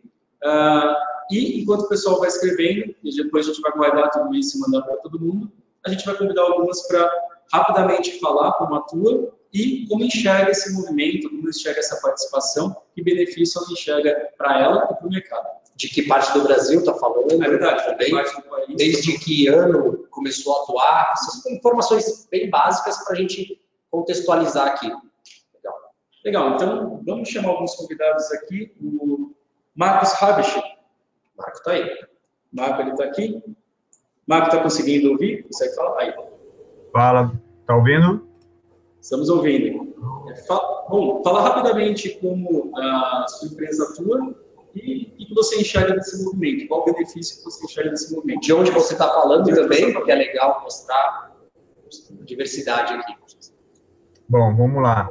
e enquanto o pessoal vai escrevendo, e depois a gente vai guardar tudo isso e mandar para todo mundo, a gente vai convidar algumas para rapidamente falar como atua e como enxerga esse movimento, como enxerga essa participação, que benefício ela enxerga para ela e para o mercado. De que parte do Brasil está falando? É verdade, também. Parte do país, desde que ano começou a atuar? Essas são informações bem básicas para a gente contextualizar aqui. Legal, então vamos chamar alguns convidados aqui. O Marcos Habisch. Marco está aí. Marco, ele está aqui. Marco, está conseguindo ouvir? Consegue falar? Aí. Fala, tá ouvindo? Estamos ouvindo. Bom, fala rapidamente como a sua empresa atua e o que você enxerga desse movimento. Qual o benefício que você enxerga desse movimento? De onde você está falando também, porque é legal mostrar a diversidade aqui. Bom, vamos lá.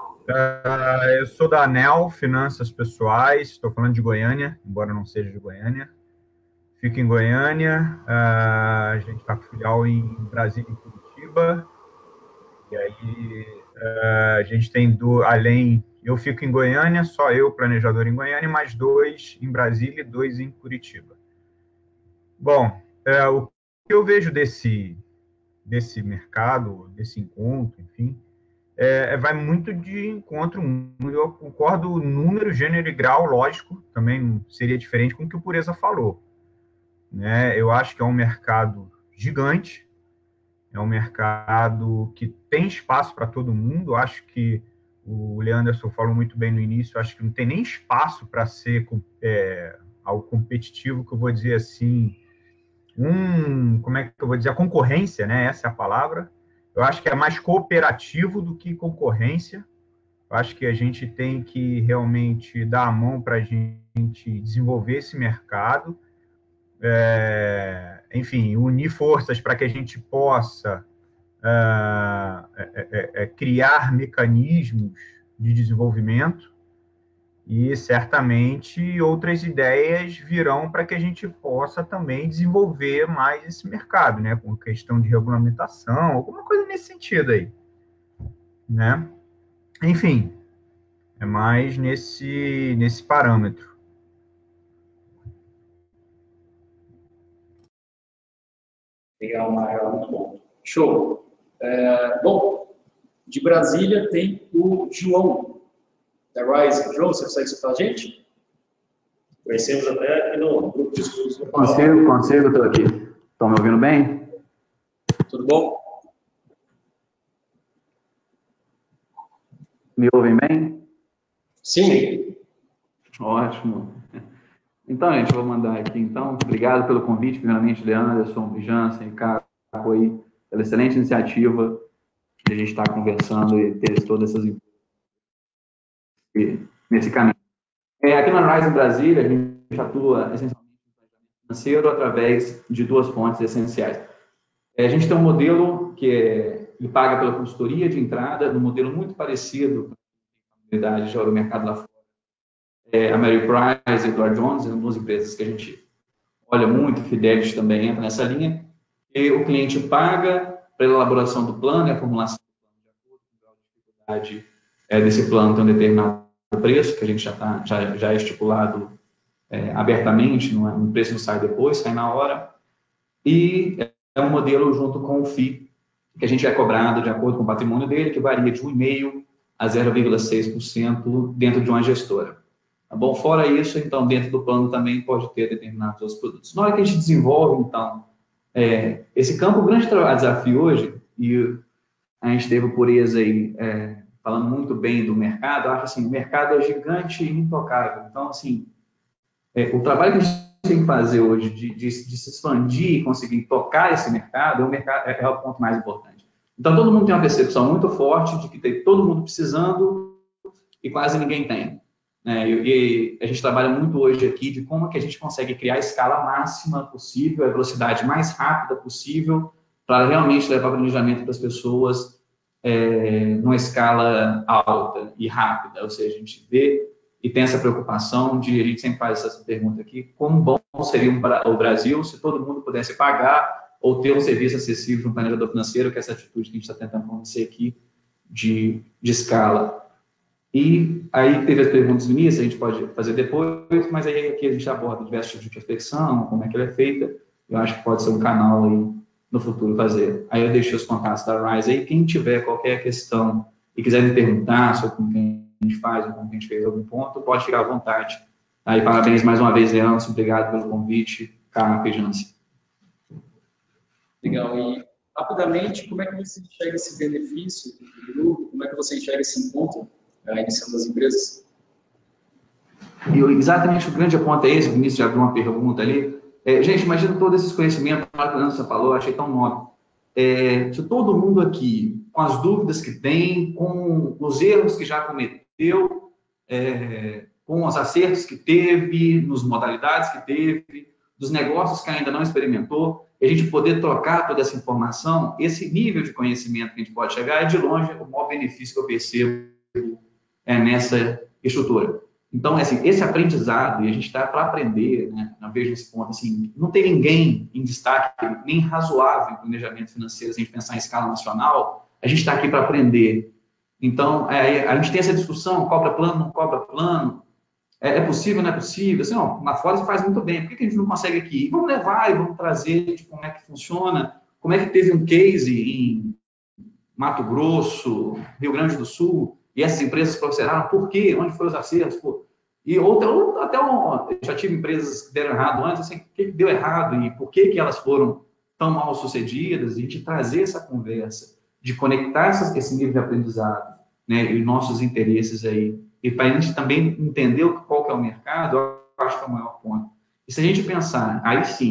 Eu sou da ANEL, Finanças Pessoais, estou falando de Goiânia, embora não seja de Goiânia. Fico em Goiânia, a gente está com filial em Brasília e Curitiba. E aí a gente tem, eu fico em Goiânia, só eu, planejador em Goiânia, mais 2 em Brasília e 2 em Curitiba. Bom, o que eu vejo desse mercado, desse encontro, enfim, vai muito de encontro, eu concordo, número, gênero e grau, lógico, também seria diferente com o que o Pureza falou. Né? Eu acho que é um mercado gigante, é um mercado que tem espaço para todo mundo. Acho que o Leanderson falou muito bem no início, acho que não tem nem espaço para ser algo competitivo, que eu vou dizer assim, como é que eu vou dizer, a concorrência, né? Essa é a palavra. Eu acho que é mais cooperativo do que concorrência. Eu acho que a gente tem que realmente dar a mão para a gente desenvolver esse mercado, enfim, unir forças para que a gente possa criar mecanismos de desenvolvimento, e certamente outras ideias virão para que a gente possa também desenvolver mais esse mercado, né, com questão de regulamentação, alguma coisa nesse sentido aí, né? Enfim, é mais nesse parâmetro. Legal, Maio, muito bom. Show. Bom, de Brasília tem o João, da Rise. João, você consegue escutar a gente? Conhecemos até aqui no grupo de estudos. Consigo, estou aqui. Estão me ouvindo bem? Tudo bom? Me ouvem bem? Sim. Ótimo. Então, gente, eu vou mandar aqui, então. Obrigado pelo convite, primeiramente, Leanderson, Jansen, Caco, aí, pela excelente iniciativa de a gente estar conversando e ter todas essas nesse caminho. Aqui na Rise Brasília, a gente atua essencialmente no planejamento financeiro através de duas fontes essenciais. A gente tem um modelo que ele paga pela consultoria de entrada, um modelo muito parecido com a comunidade de mercado lá fora. A Mary Price e Edward Jones são duas empresas que a gente olha muito, Fidelity também entra nessa linha, e o cliente paga pela elaboração do plano e a formulação do plano de acordo com o grau de dificuldade desse plano tem um determinado preço, que a gente já é estipulado abertamente, o preço não sai depois, sai na hora, e é um modelo junto com o FII, que a gente é cobrado de acordo com o patrimônio dele, que varia de 1,5% a 0,6% dentro de uma gestora. Tá bom? Fora isso, então, dentro do plano também pode ter determinados outros produtos. Na hora que a gente desenvolve, então, esse campo, o grande desafio hoje, e a gente teve o Pureza aí falando muito bem do mercado, eu acho assim, o mercado é gigante e intocável. Então, assim, o trabalho que a gente tem que fazer hoje de se expandir e conseguir tocar esse mercado, é o ponto mais importante. Então, todo mundo tem uma percepção muito forte de que tem todo mundo precisando e quase ninguém tem. E a gente trabalha muito hoje aqui de como que a gente consegue criar a escala máxima possível, a velocidade mais rápida possível, para realmente levar planejamento para as pessoas numa escala alta e rápida. Ou seja, a gente vê e tem essa preocupação de, a gente sempre faz essa pergunta aqui, como bom seria o Brasil se todo mundo pudesse pagar ou ter um serviço acessível de um planejador financeiro, que é essa atitude que a gente está tentando convencer aqui de escala. E aí teve as perguntas no início, a gente pode fazer depois, mas aí aqui a gente aborda diversos tipos de prospecção, como é que ela é feita. Eu acho que pode ser um canal aí no futuro fazer. Aí eu deixo os contatos da Rise aí. Quem tiver qualquer questão e quiser me perguntar sobre como que a gente faz ou como que a gente fez algum ponto, pode ficar à vontade. Aí, parabéns mais uma vez, Leandro. Obrigado pelo convite, Caco e Jansen. Legal. E, rapidamente, como é que você enxerga esse benefício do grupo? Como é que você enxerga esse encontro iniciando das empresas? Exatamente, o grande ponto é esse. O Vinícius já abriu uma pergunta ali. Gente, imagina todos esses conhecimentos que a Leandro falou, achei tão nobre. Se todo mundo aqui, com as dúvidas que tem, com os erros que já cometeu, com os acertos que teve, nas modalidades que teve, dos negócios que ainda não experimentou, e a gente poder trocar toda essa informação, esse nível de conhecimento que a gente pode chegar é, de longe, o maior benefício que eu percebo nessa estrutura. Então, assim, esse aprendizado, e a gente está para aprender, né? Eu vejo esse ponto, assim, não tem ninguém em destaque, nem razoável em planejamento financeiro, se a gente pensar em escala nacional, a gente está aqui para aprender. Então, a gente tem essa discussão, cobra plano, não cobra plano, é possível, não é possível, assim, ó, lá fora se faz muito bem, por que a gente não consegue aqui? E vamos levar e vamos trazer de como é que funciona, como é que teve um case em Mato Grosso, Rio Grande do Sul, e essas empresas prosperaram, por quê? Onde foram os acertos? Pô? E já tive empresas que deram errado antes, assim, o que deu errado e por que elas foram tão mal sucedidas, e de trazer essa conversa, de conectar esse nível de aprendizado, né, e nossos interesses aí, e para a gente também entender qual que é o mercado, eu acho que é o maior ponto. E se a gente pensar, aí sim,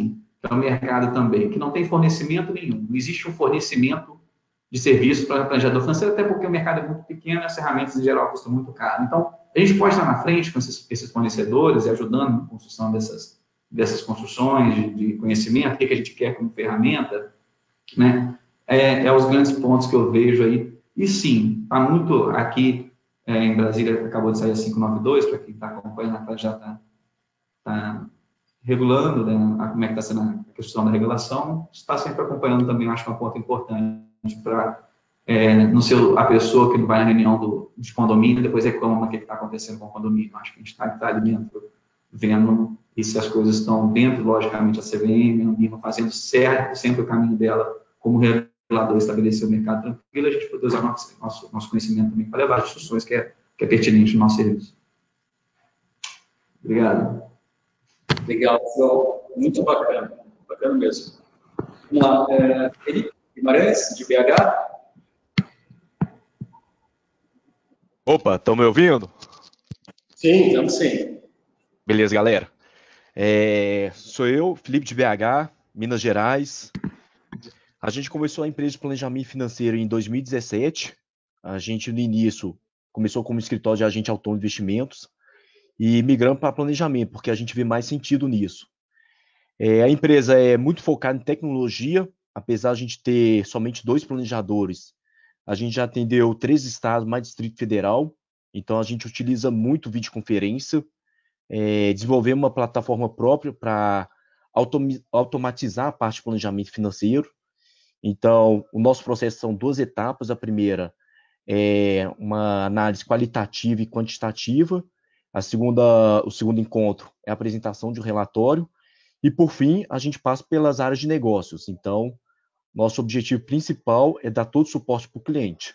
é um mercado também que não tem fornecimento nenhum. Não existe um fornecimento de serviço para planejador financeiro, até porque o mercado é muito pequeno e as ferramentas, em geral, custam muito caro. Então, a gente pode estar na frente com esses fornecedores e ajudando na construção dessas construções de conhecimento, o que a gente quer como ferramenta, né? Os grandes pontos que eu vejo aí. E sim, está muito aqui em Brasília, acabou de sair a 592, para quem está acompanhando, ela já está regulando, né, como é que está sendo a questão da regulação, está sempre acompanhando também, eu acho que é um ponto importante para não ser a pessoa que vai na reunião de condomínio e depois reclama o que está acontecendo com o condomínio. Acho que a gente está ali dentro, vendo e se as coisas estão dentro, logicamente, a CVM, a Anbima, fazendo certo, sempre o caminho dela, como regulador estabelecer o mercado tranquilo, a gente poder usar nosso conhecimento também para levar as discussões que é pertinente no nosso serviço. Obrigado. Legal, João. Muito bacana. Bacana mesmo. Vamos lá. Felipe Guimarães, de BH. Opa, estão me ouvindo? Sim, estamos sim. Beleza, galera. Sou eu, Felipe de BH, Minas Gerais. A gente começou a empresa de planejamento financeiro em 2017. A gente, no início, começou como escritório de agente autônomo de investimentos e migramos para planejamento, porque a gente vê mais sentido nisso. A empresa é muito focada em tecnologia, apesar de a gente ter somente 2 planejadores. A gente já atendeu 3 estados, mais Distrito Federal, então a gente utiliza muito videoconferência. Desenvolvemos uma plataforma própria para automatizar a parte de planejamento financeiro. Então, o nosso processo são 2 etapas. A primeira é uma análise qualitativa e quantitativa. O segundo encontro é a apresentação de um relatório. E, por fim, a gente passa pelas áreas de negócios. Então, nosso objetivo principal é dar todo o suporte para o cliente.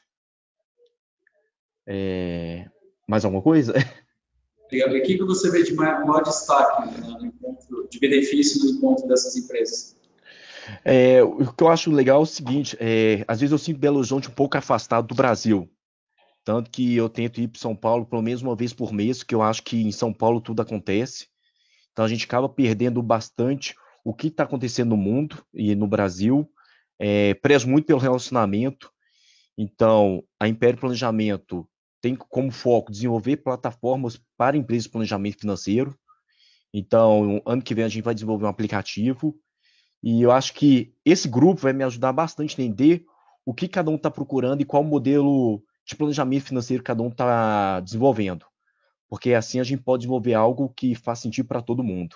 Mais alguma coisa? Legal. E o que você vê de maior destaque, né, no encontro, de benefício no encontro dessas empresas? O que eu acho legal é o seguinte, às vezes eu sinto Belo Horizonte um pouco afastado do Brasil, tanto que eu tento ir para São Paulo pelo menos uma vez por mês, porque eu acho que em São Paulo tudo acontece, então a gente acaba perdendo bastante o que está acontecendo no mundo e no Brasil. Prezo muito pelo relacionamento, então a Império Planejamento tem como foco desenvolver plataformas para empresas de planejamento financeiro. Então, ano que vem a gente vai desenvolver um aplicativo. E eu acho que esse grupo vai me ajudar bastante a entender o que cada um está procurando e qual modelo de planejamento financeiro cada um está desenvolvendo. Porque assim a gente pode desenvolver algo que faz sentido para todo mundo.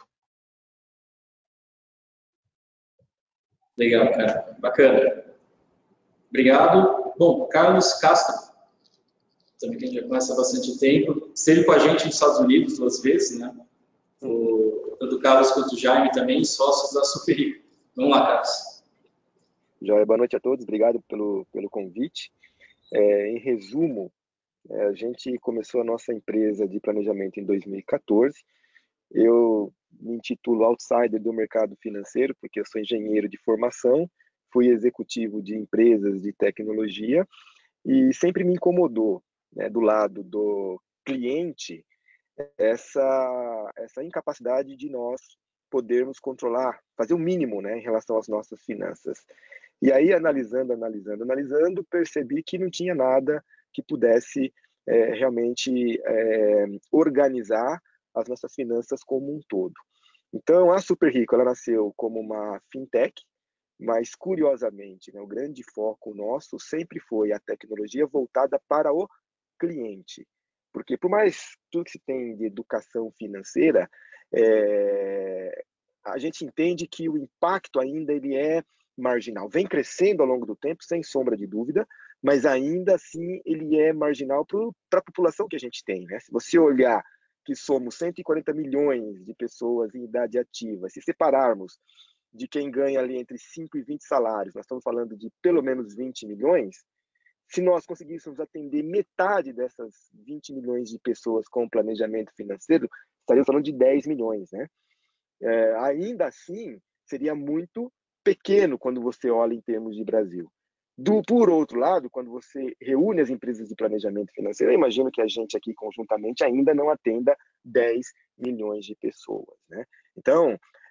Legal, cara. Bacana. Obrigado. Bom, Carlos Castro, também que a gente já conhece há bastante tempo, esteve com a gente nos Estados Unidos 2 vezes, né? Tanto o Carlos quanto o Jaime também, sócios da Superrico. Vamos lá, Carlos. Joia, boa noite a todos, obrigado pelo convite. Em resumo, a gente começou a nossa empresa de planejamento em 2014. Eu me intitulo outsider do mercado financeiro, porque eu sou engenheiro de formação, fui executivo de empresas de tecnologia e sempre me incomodou, né, do lado do cliente, essa incapacidade de nós podermos controlar, fazer o mínimo, né, em relação às nossas finanças. E aí, analisando, percebi que não tinha nada que pudesse realmente organizar as nossas finanças como um todo. Então, a Superrico, ela nasceu como uma fintech, mas, curiosamente, né, o grande foco nosso sempre foi a tecnologia voltada para o cliente. Porque, por mais tudo que se tem de educação financeira, a gente entende que o impacto ainda ele é marginal. Vem crescendo ao longo do tempo, sem sombra de dúvida, mas ainda assim ele é marginal para a população que a gente tem, né? Se você olhar que somos 140 milhões de pessoas em idade ativa, se separarmos de quem ganha ali entre 5 e 20 salários, nós estamos falando de pelo menos 20 milhões, se nós conseguíssemos atender metade dessas 20 milhões de pessoas com planejamento financeiro, estaríamos falando de 10 milhões, né? Ainda assim, seria muito pequeno quando você olha em termos de Brasil. Por outro lado, quando você reúne as empresas de planejamento financeiro, eu imagino que a gente aqui conjuntamente ainda não atenda 10 milhões de pessoas, né? Então,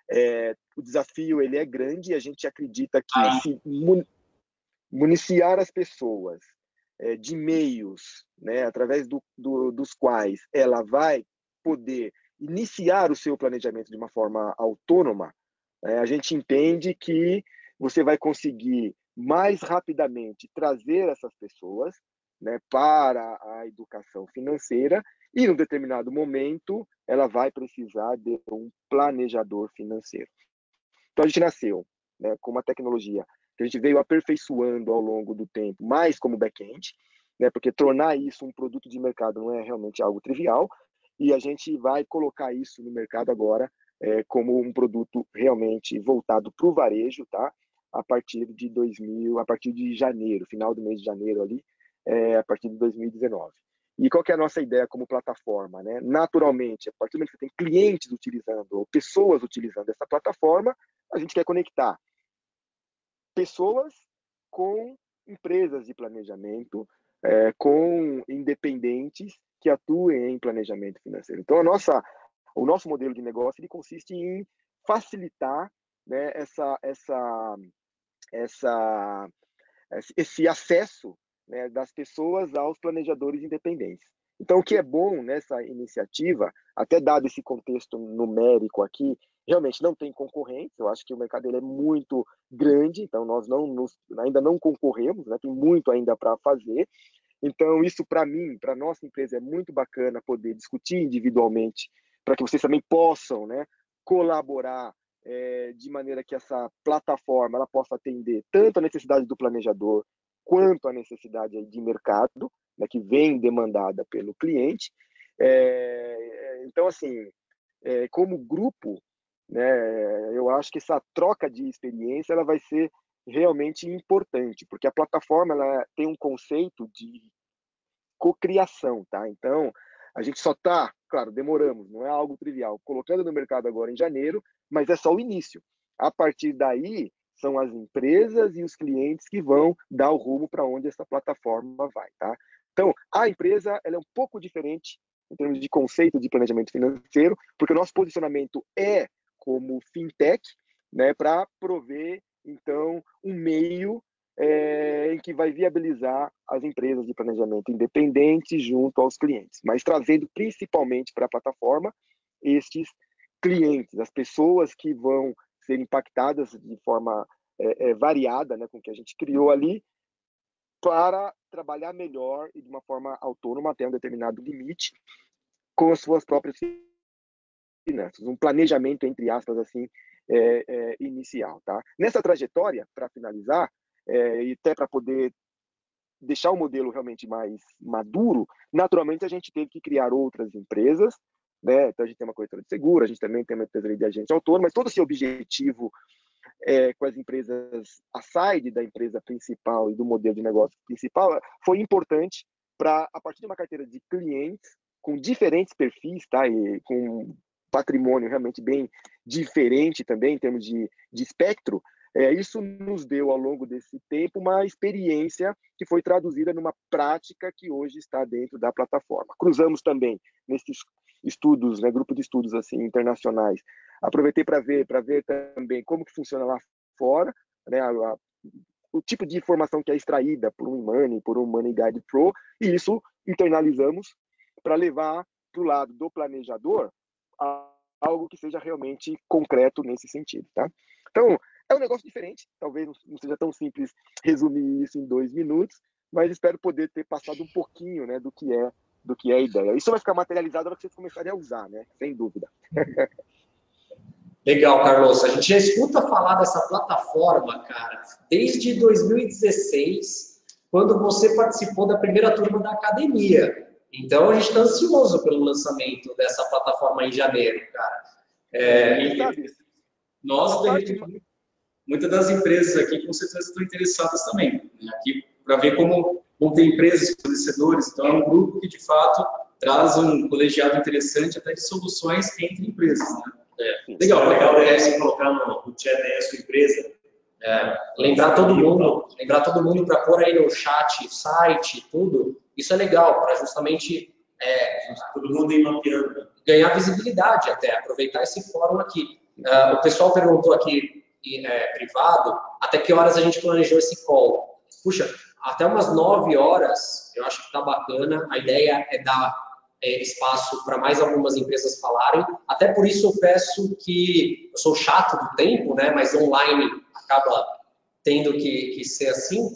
O desafio ele é grande e a gente acredita que se municiar as pessoas de meios, né, através dos quais ela vai poder iniciar o seu planejamento de uma forma autônoma, a gente entende que você vai conseguir mais rapidamente trazer essas pessoas, né, para a educação financeira e, em um determinado momento, ela vai precisar de um planejador financeiro. Então, a gente nasceu, né, com uma tecnologia que a gente veio aperfeiçoando ao longo do tempo, mais como back-end, né, porque tornar isso um produto de mercado não é realmente algo trivial, e a gente vai colocar isso no mercado agora como um produto realmente voltado para o varejo, tá? A partir de janeiro, final do mês de janeiro ali, a partir de 2019. E qual que é a nossa ideia como plataforma, né? Naturalmente, a partir do momento que você tem clientes utilizando, ou pessoas utilizando essa plataforma, a gente quer conectar pessoas com empresas de planejamento, com independentes que atuem em planejamento financeiro. Então, o nosso modelo de negócio ele consiste em facilitar, né, esse acesso, né, das pessoas aos planejadores independentes. Então, o que é bom nessa iniciativa, até dado esse contexto numérico aqui, realmente não tem concorrentes, eu acho que o mercado ele é muito grande, então nós ainda não concorremos, né, tem muito ainda para fazer. Então, isso para mim, para a nossa empresa, é muito bacana poder discutir individualmente, para que vocês também possam, né, colaborar de maneira que essa plataforma ela possa atender tanto a necessidade do planejador, quanto a necessidade de mercado, né, que vem demandada pelo cliente. Então, assim, como grupo, né, eu acho que essa troca de experiência ela vai ser realmente importante, porque a plataforma ela tem um conceito de cocriação, tá? Então, a gente só está, claro, demoramos, não é algo trivial, colocando no mercado agora em janeiro, mas é só o início. A partir daí, são as empresas e os clientes que vão dar o rumo para onde essa plataforma vai, tá? Então, a empresa ela é um pouco diferente em termos de conceito de planejamento financeiro, porque o nosso posicionamento é como fintech, né, para prover, então, um meio em que vai viabilizar as empresas de planejamento independentes junto aos clientes, mas trazendo principalmente para a plataforma estes clientes, as pessoas que vão ser impactadas de forma variada, né, com o que a gente criou ali, para trabalhar melhor e de uma forma autônoma até um determinado limite, com as suas próprias finanças, um planejamento, entre aspas, assim, inicial, tá? Nessa trajetória, para finalizar, e até para poder deixar o modelo realmente mais maduro, naturalmente a gente teve que criar outras empresas, né? Então a gente tem uma corretora de seguro, a gente também tem uma empresa de agente autônomo, mas todo esse objetivo com as empresas a side da empresa principal e do modelo de negócio principal foi importante para, a partir de uma carteira de clientes com diferentes perfis, tá? E com patrimônio realmente bem diferente também em termos de espectro, isso nos deu ao longo desse tempo uma experiência que foi traduzida numa prática que hoje está dentro da plataforma. Cruzamos também nesses estudos, né, grupo de estudos assim internacionais. Aproveitei para ver também como que funciona lá fora, né, o tipo de informação que é extraída por um e-money, por um Money Guide Pro, e isso internalizamos para levar para o lado do planejador algo que seja realmente concreto nesse sentido, tá? Então, é um negócio diferente, talvez não seja tão simples resumir isso em 2 minutos, mas espero poder ter passado um pouquinho, né, do que é a ideia. Isso vai ficar materializado na hora que vocês começarem a usar, né? Sem dúvida. Legal, Carlos. A gente já escuta falar dessa plataforma, cara, desde 2016, quando você participou da primeira turma da academia. Então, a gente está ansioso pelo lançamento dessa plataforma em janeiro, cara. Nós, muitas das empresas aqui, com certeza, estão interessadas também, né? Aqui, para ver como vão ter empresas, fornecedores. Então, é um grupo que, de fato, traz um colegiado interessante até de soluções entre empresas, né? Legal você colocar no chat aí a sua empresa. Lembrar todo mundo para pôr aí no chat, site, tudo. Isso é legal, para justamente todo mundo ir mapeando. Ganhar visibilidade até, aproveitar esse fórum aqui. O pessoal perguntou aqui, privado, até que horas a gente planejou esse call. Puxa, até umas 9 horas, eu acho que está bacana. A ideia é dar espaço para mais algumas empresas falarem. Até por isso eu peço que... Eu sou chato do tempo, né? Mas online acaba tendo que ser assim.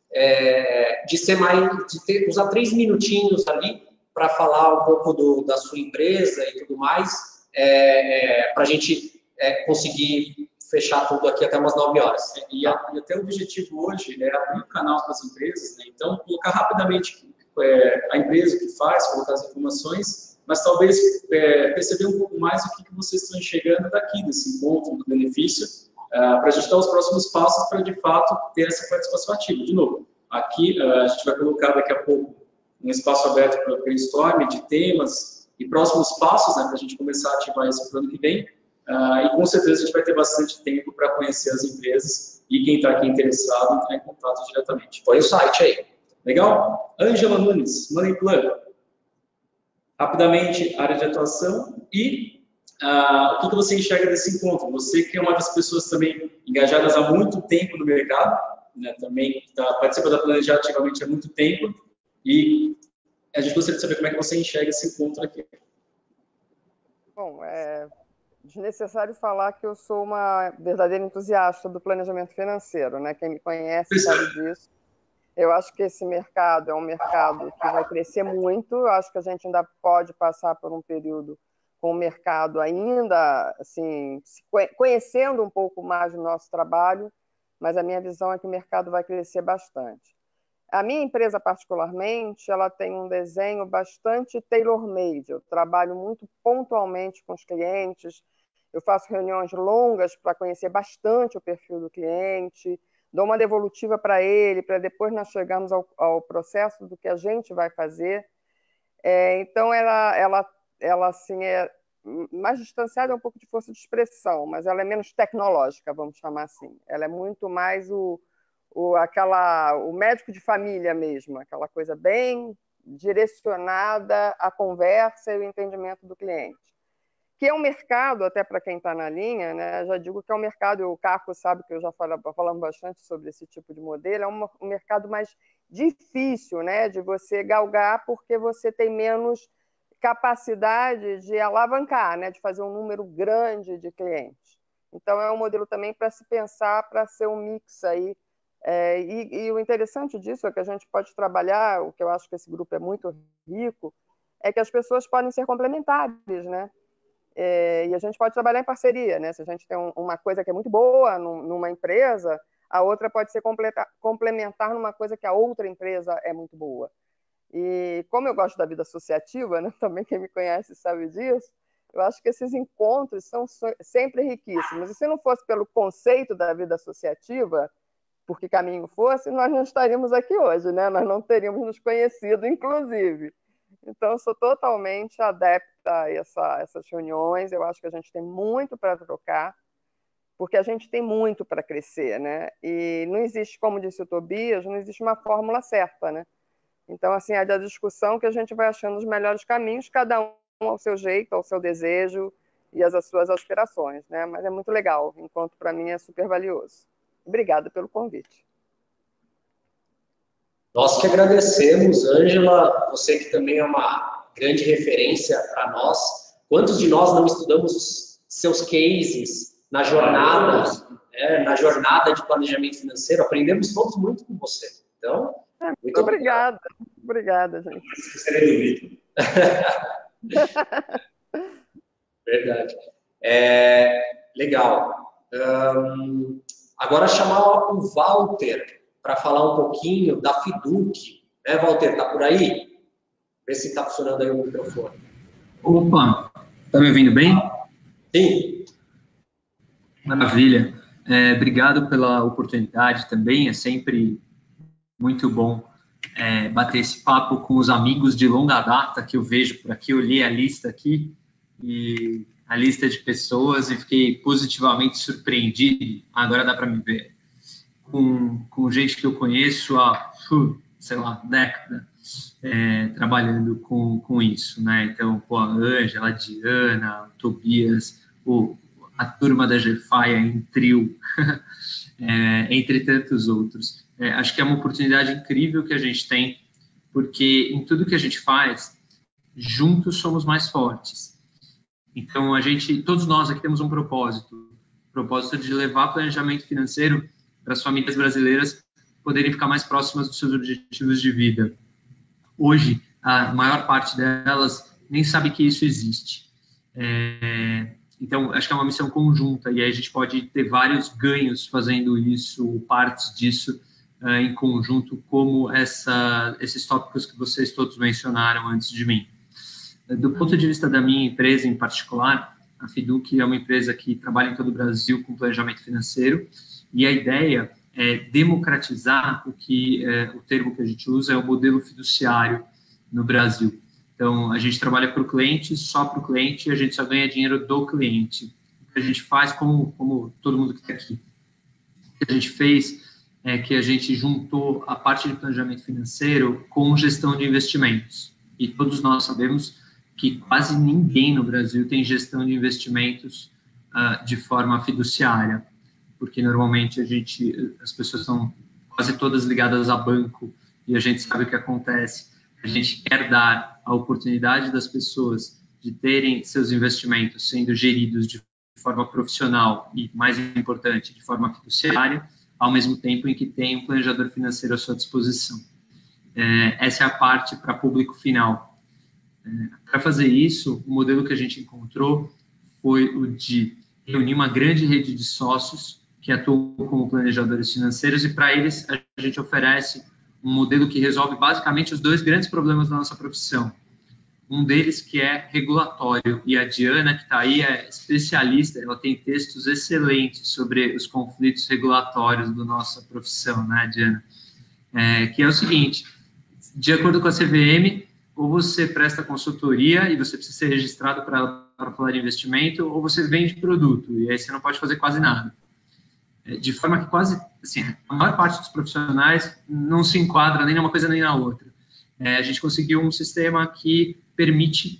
De ser mais... usar 3 minutinhos ali para falar um pouco da sua empresa e tudo mais, para a gente conseguir fechar tudo aqui até umas 9 horas. E até o objetivo hoje é abrir o canal para as empresas, né? Então, colocar rapidamente a empresa que faz, colocar as informações, mas talvez perceber um pouco mais o que vocês estão enxergando daqui, desse encontro, do benefício, para a gente dar os próximos passos para, de fato, ter essa participação ativa. De novo, aqui a gente vai colocar daqui a pouco um espaço aberto para brainstorm de temas e próximos passos, né, para a gente começar a ativar isso para o ano que vem. E com certeza a gente vai ter bastante tempo para conhecer as empresas e quem está aqui interessado entrar em contato diretamente. Põe o site aí. Legal? Ângela Nunes, Money Plan. Rapidamente, área de atuação e o que você enxerga desse encontro? Você que é uma das pessoas também engajadas há muito tempo no mercado, né, também participa da Planejar ativamente há muito tempo, e a gente gostaria de saber como é que você enxerga esse encontro aqui. Bom, é desnecessário falar que eu sou uma verdadeira entusiasta do planejamento financeiro, né? Quem me conhece sabe disso. Eu acho que esse mercado é um mercado que vai crescer muito. Eu acho que a gente ainda pode passar por um período com o mercado ainda, assim, conhecendo um pouco mais do nosso trabalho, mas a minha visão é que o mercado vai crescer bastante. A minha empresa, particularmente, ela tem um desenho bastante tailor-made. Eu trabalho muito pontualmente com os clientes, eu faço reuniões longas para conhecer bastante o perfil do cliente, dou uma devolutiva para ele, para depois nós chegarmos ao processo do que a gente vai fazer. Então, ela assim, é mais distanciada, um pouco de força de expressão, mas ela é menos tecnológica, vamos chamar assim. Ela é muito mais o médico de família mesmo, aquela coisa bem direcionada à conversa e ao entendimento do cliente. Que é um mercado, até para quem está na linha, né, já digo que é um mercado, o Caco sabe que eu já falamos bastante sobre esse tipo de modelo, é um mercado mais difícil, né, de você galgar, porque você tem menos capacidade de alavancar, né, de fazer um número grande de clientes. Então, é um modelo também para se pensar, para ser um mix aí. E o interessante disso é que a gente pode trabalhar, o que eu acho que esse grupo é muito rico, é que as pessoas podem ser complementares, né? E a gente pode trabalhar em parceria, né? Se a gente tem uma coisa que é muito boa numa empresa, a outra pode ser complementar numa coisa que a outra empresa é muito boa. E como eu gosto da vida associativa, né? Também quem me conhece sabe disso, eu acho que esses encontros são sempre riquíssimos. E se não fosse pelo conceito da vida associativa, por que caminho fosse, nós não estaríamos aqui hoje, né? Nós não teríamos nos conhecido, inclusive. Então, eu sou totalmente adepta a essas reuniões. Eu acho que a gente tem muito para trocar, porque a gente tem muito para crescer, né? E não existe, como disse o Tobias, não existe uma fórmula certa, né? Então, assim, é da discussão que a gente vai achando os melhores caminhos, cada um ao seu jeito, ao seu desejo e às suas aspirações, né? Mas é muito legal, enquanto para mim é super valioso. Obrigada pelo convite. Nós que agradecemos, Ângela, você que também é uma grande referência para nós. Quantos de nós não estudamos seus cases na jornada, na jornada de planejamento financeiro? Aprendemos todos muito com você. Então, muito obrigada. Obrigada, gente. Verdade. Legal. Agora chamar o Walter para falar um pouquinho da Fiduc. Né, Walter? Está por aí? Vê se está funcionando aí o microfone. Opa! Está me ouvindo bem? Sim. Maravilha. Obrigado pela oportunidade também. É sempre muito bom bater esse papo com os amigos de longa data que eu vejo por aqui. Eu li a lista aqui, e a lista de pessoas, e fiquei positivamente surpreendido. Agora dá para me ver. Com gente que eu conheço há, sei lá, década, trabalhando com isso, né? Então, a Ângela, a Diana, o Tobias, a turma da GFAIA em trio, entre tantos outros. Acho que é uma oportunidade incrível que a gente tem, porque em tudo que a gente faz, juntos somos mais fortes. Então, todos nós aqui temos um propósito de levar planejamento financeiro para as famílias brasileiras poderem ficar mais próximas dos seus objetivos de vida. Hoje, a maior parte delas nem sabe que isso existe. Então, acho que é uma missão conjunta, e aí a gente pode ter vários ganhos fazendo isso, partes disso, em conjunto, como esses tópicos que vocês todos mencionaram antes de mim. Do ponto de vista da minha empresa em particular, a Fiduc é uma empresa que trabalha em todo o Brasil com planejamento financeiro, e a ideia é democratizar o termo que a gente usa é o modelo fiduciário no Brasil. Então, a gente trabalha para o cliente, só para o cliente, e a gente só ganha dinheiro do cliente. O que a gente faz, como todo mundo que está aqui, o que a gente fez é que a gente juntou a parte de planejamento financeiro com gestão de investimentos. E todos nós sabemos que quase ninguém no Brasil tem gestão de investimentos de forma fiduciária, porque normalmente as pessoas são quase todas ligadas a banco, e a gente sabe o que acontece. A gente quer dar a oportunidade das pessoas de terem seus investimentos sendo geridos de forma profissional e, mais importante, de forma fiduciária, ao mesmo tempo em que tem um planejador financeiro à sua disposição. Essa é a parte para público final. Para fazer isso, o modelo que a gente encontrou foi o de reunir uma grande rede de sócios que atuam como planejadores financeiros, e para eles a gente oferece um modelo que resolve basicamente os dois grandes problemas da nossa profissão. Um deles que é regulatório, e a Diana, que está aí, é especialista, ela tem textos excelentes sobre os conflitos regulatórios da nossa profissão, né, Diana? Que é o seguinte: de acordo com a CVM, ou você presta consultoria e você precisa ser registrado para falar de investimento, ou você vende produto, e aí você não pode fazer quase nada. De forma que quase, assim, a maior parte dos profissionais não se enquadra nem numa coisa nem na outra. A gente conseguiu um sistema que permite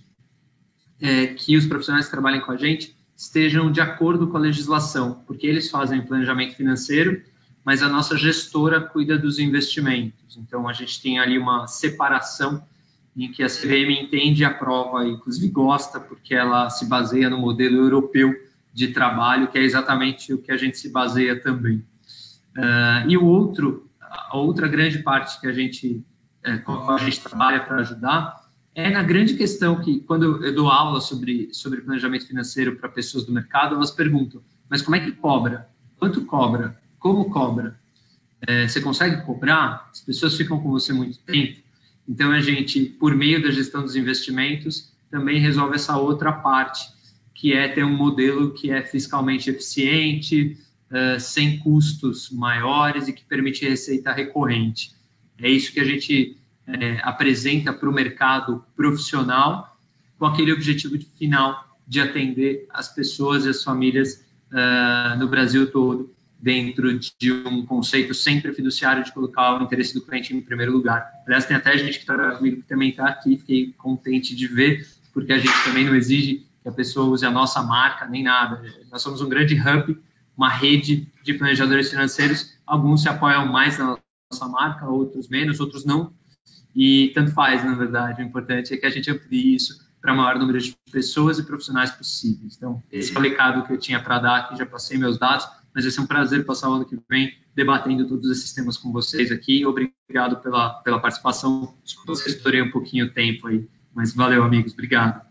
que os profissionais que trabalhem com a gente estejam de acordo com a legislação, porque eles fazem planejamento financeiro, mas a nossa gestora cuida dos investimentos. Então, a gente tem ali uma separação em que a CVM entende a prova, inclusive gosta, porque ela se baseia no modelo europeu de trabalho, que é exatamente o que a gente se baseia também. E a outra grande parte que a gente trabalha para ajudar é na grande questão que, quando eu dou aula sobre planejamento financeiro para pessoas do mercado, elas perguntam: mas como é que cobra? Quanto cobra? Como cobra? Você consegue cobrar? As pessoas ficam com você muito tempo. Então, a gente, por meio da gestão dos investimentos, também resolve essa outra parte, que é ter um modelo que é fiscalmente eficiente, sem custos maiores e que permite receita recorrente. É isso que a gente apresenta para o mercado profissional, com aquele objetivo final de atender as pessoas e as famílias no Brasil todo, dentro de um conceito sempre fiduciário de colocar o interesse do cliente em primeiro lugar. Aliás, tem até gente que está comigo que também está aqui, fiquei contente de ver, porque a gente também não exige que a pessoa use a nossa marca, nem nada. Nós somos um grande hub, uma rede de planejadores financeiros. Alguns se apoiam mais na nossa marca, outros menos, outros não. E tanto faz, na verdade. O importante é que a gente amplie isso para o maior número de pessoas e profissionais possíveis. Então, esse é o recado que eu tinha para dar aqui, já passei meus dados, mas vai ser um prazer passar o ano que vem debatendo todos esses temas com vocês aqui. Obrigado pela participação. Desculpa se eu estourei um pouquinho o tempo aí, mas valeu, amigos. Obrigado.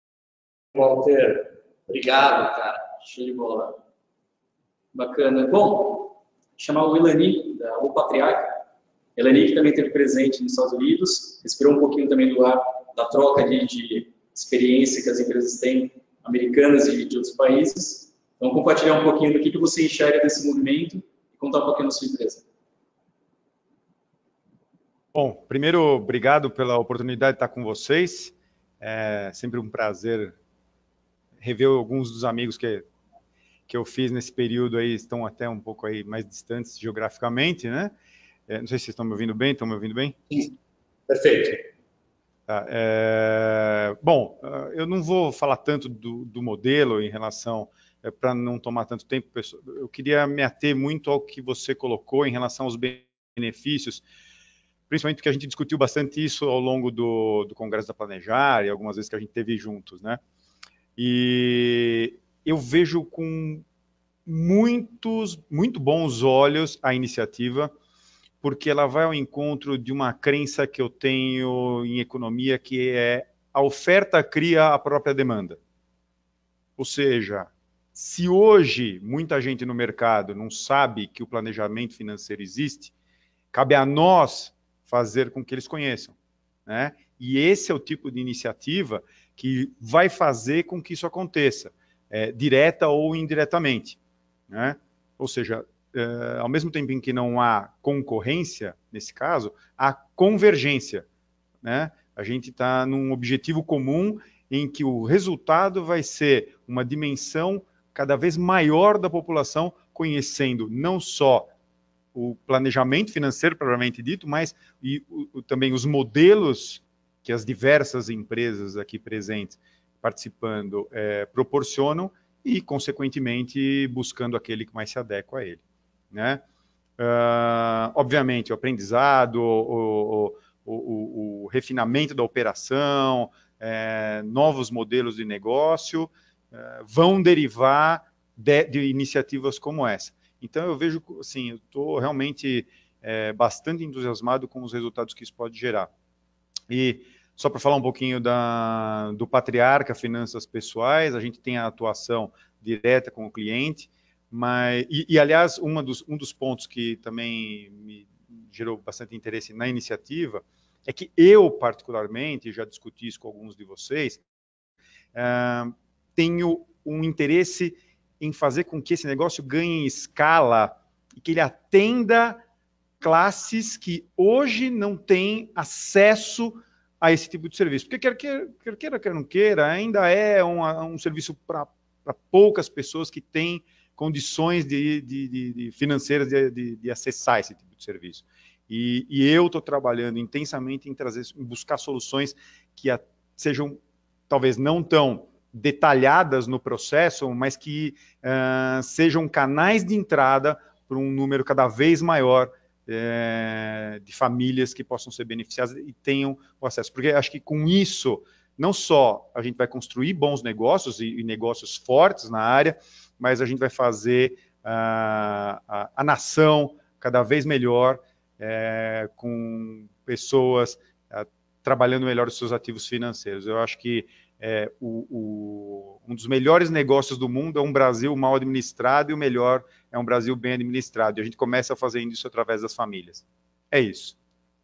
Walter, obrigado, cara. Show de bola. Bacana. Bom, chamar o Elani, o Patriarca. Elani, que também esteve presente nos Estados Unidos, respirou um pouquinho também do ar da troca de experiência que as empresas têm, americanas e de outros países. Então, compartilhar um pouquinho do que você enxerga desse movimento e contar um pouquinho da sua empresa. Bom, primeiro, obrigado pela oportunidade de estar com vocês. É sempre um prazer rever alguns dos amigos que eu fiz nesse período aí, estão até um pouco aí mais distantes geograficamente, né? Não sei se vocês estão me ouvindo bem, estão me ouvindo bem? Sim, perfeito. Tá, Bom, eu não vou falar tanto do modelo em relação, para não tomar tanto tempo, eu queria me ater muito ao que você colocou em relação aos benefícios, principalmente porque a gente discutiu bastante isso ao longo do Congresso da Planejar e algumas vezes que a gente teve juntos, né? E eu vejo com muito bons olhos a iniciativa, porque ela vai ao encontro de uma crença que eu tenho em economia, que é a oferta cria a própria demanda. Ou seja, se hoje muita gente no mercado não sabe que o planejamento financeiro existe, cabe a nós fazer com que eles conheçam, né? E esse é o tipo de iniciativa que vai fazer com que isso aconteça, direta ou indiretamente, né? Ou seja, ao mesmo tempo em que não há concorrência, nesse caso, há convergência, né? A gente está num objetivo comum em que o resultado vai ser uma dimensão cada vez maior da população, conhecendo não só o planejamento financeiro, propriamente dito, mas também os modelos que as diversas empresas aqui presentes, participando, proporcionam e, consequentemente, buscando aquele que mais se adequa a ele, né? Obviamente, o aprendizado, o refinamento da operação, novos modelos de negócio, vão derivar de iniciativas como essa. Então, eu vejo, assim, eu estou realmente bastante entusiasmado com os resultados que isso pode gerar. E só para falar um pouquinho do Patriarca Finanças Pessoais, a gente tem a atuação direta com o cliente, mas, aliás, um dos pontos que também me gerou bastante interesse na iniciativa é que eu, particularmente, já discuti isso com alguns de vocês, tenho um interesse em fazer com que esse negócio ganhe escala e que ele atenda classes que hoje não têm acesso a esse tipo de serviço. Porque quer queira, quer não queira, ainda é um serviço para poucas pessoas que têm condições financeiras de acessar esse tipo de serviço. E eu estou trabalhando intensamente em buscar soluções que sejam, talvez não tão detalhadas no processo, mas que sejam canais de entrada para um número cada vez maior de famílias que possam ser beneficiadas e tenham o acesso. Porque acho que com isso, não só a gente vai construir bons negócios e negócios fortes na área, mas a gente vai fazer a nação cada vez melhor, com pessoas trabalhando melhor os seus ativos financeiros. Eu acho que um dos melhores negócios do mundo é um Brasil mal administrado e o melhor é um Brasil bem administrado. E a gente começa fazendo isso através das famílias. É isso.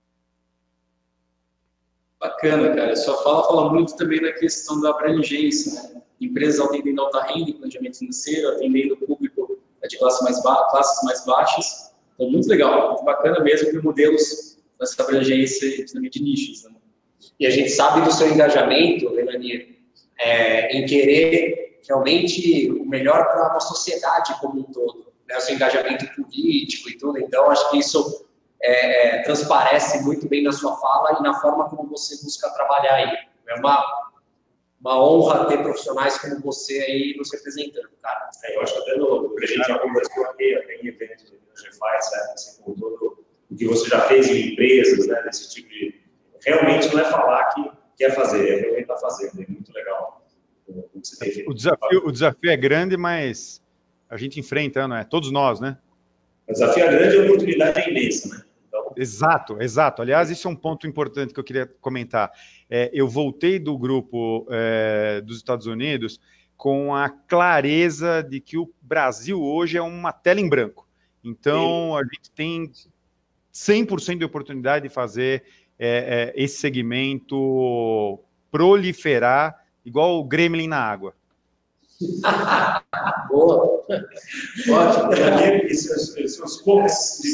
Bacana, cara. Sua fala muito também na questão da abrangência, né? Empresas atendendo alta renda, planejamento financeiro, atendendo o público de classes mais baixas. Então, muito legal, muito bacana mesmo ter modelos nessa abrangência também de nichos, né? E a gente sabe do seu engajamento, Melanie, em querer realmente o melhor para a sociedade como um todo, né? O seu engajamento político e tudo. Então, acho que isso transparece muito bem na sua fala e na forma como você busca trabalhar aí. É uma honra ter profissionais como você aí nos representando, cara. Eu acho que até a gente já conversou aqui, até em eventos que você faz, né? Assim, com todo o que você já fez em empresas, né? Desse tipo de... Realmente não é falar que quer fazer, é realmente estar fazendo. É muito legal o que você tem feito. O desafio é grande, mas a gente enfrenta, não é? Todos nós, né? O desafio é grande e a oportunidade é imensa, né? Então... Exato. Aliás, isso é um ponto importante que eu queria comentar. Eu voltei do grupo dos Estados Unidos com a clareza de que o Brasil hoje é uma tela em branco. Então, a gente tem 100% de oportunidade de fazer esse segmento proliferar igual o gremlin na água. Boa! Ótimo! Seus poucos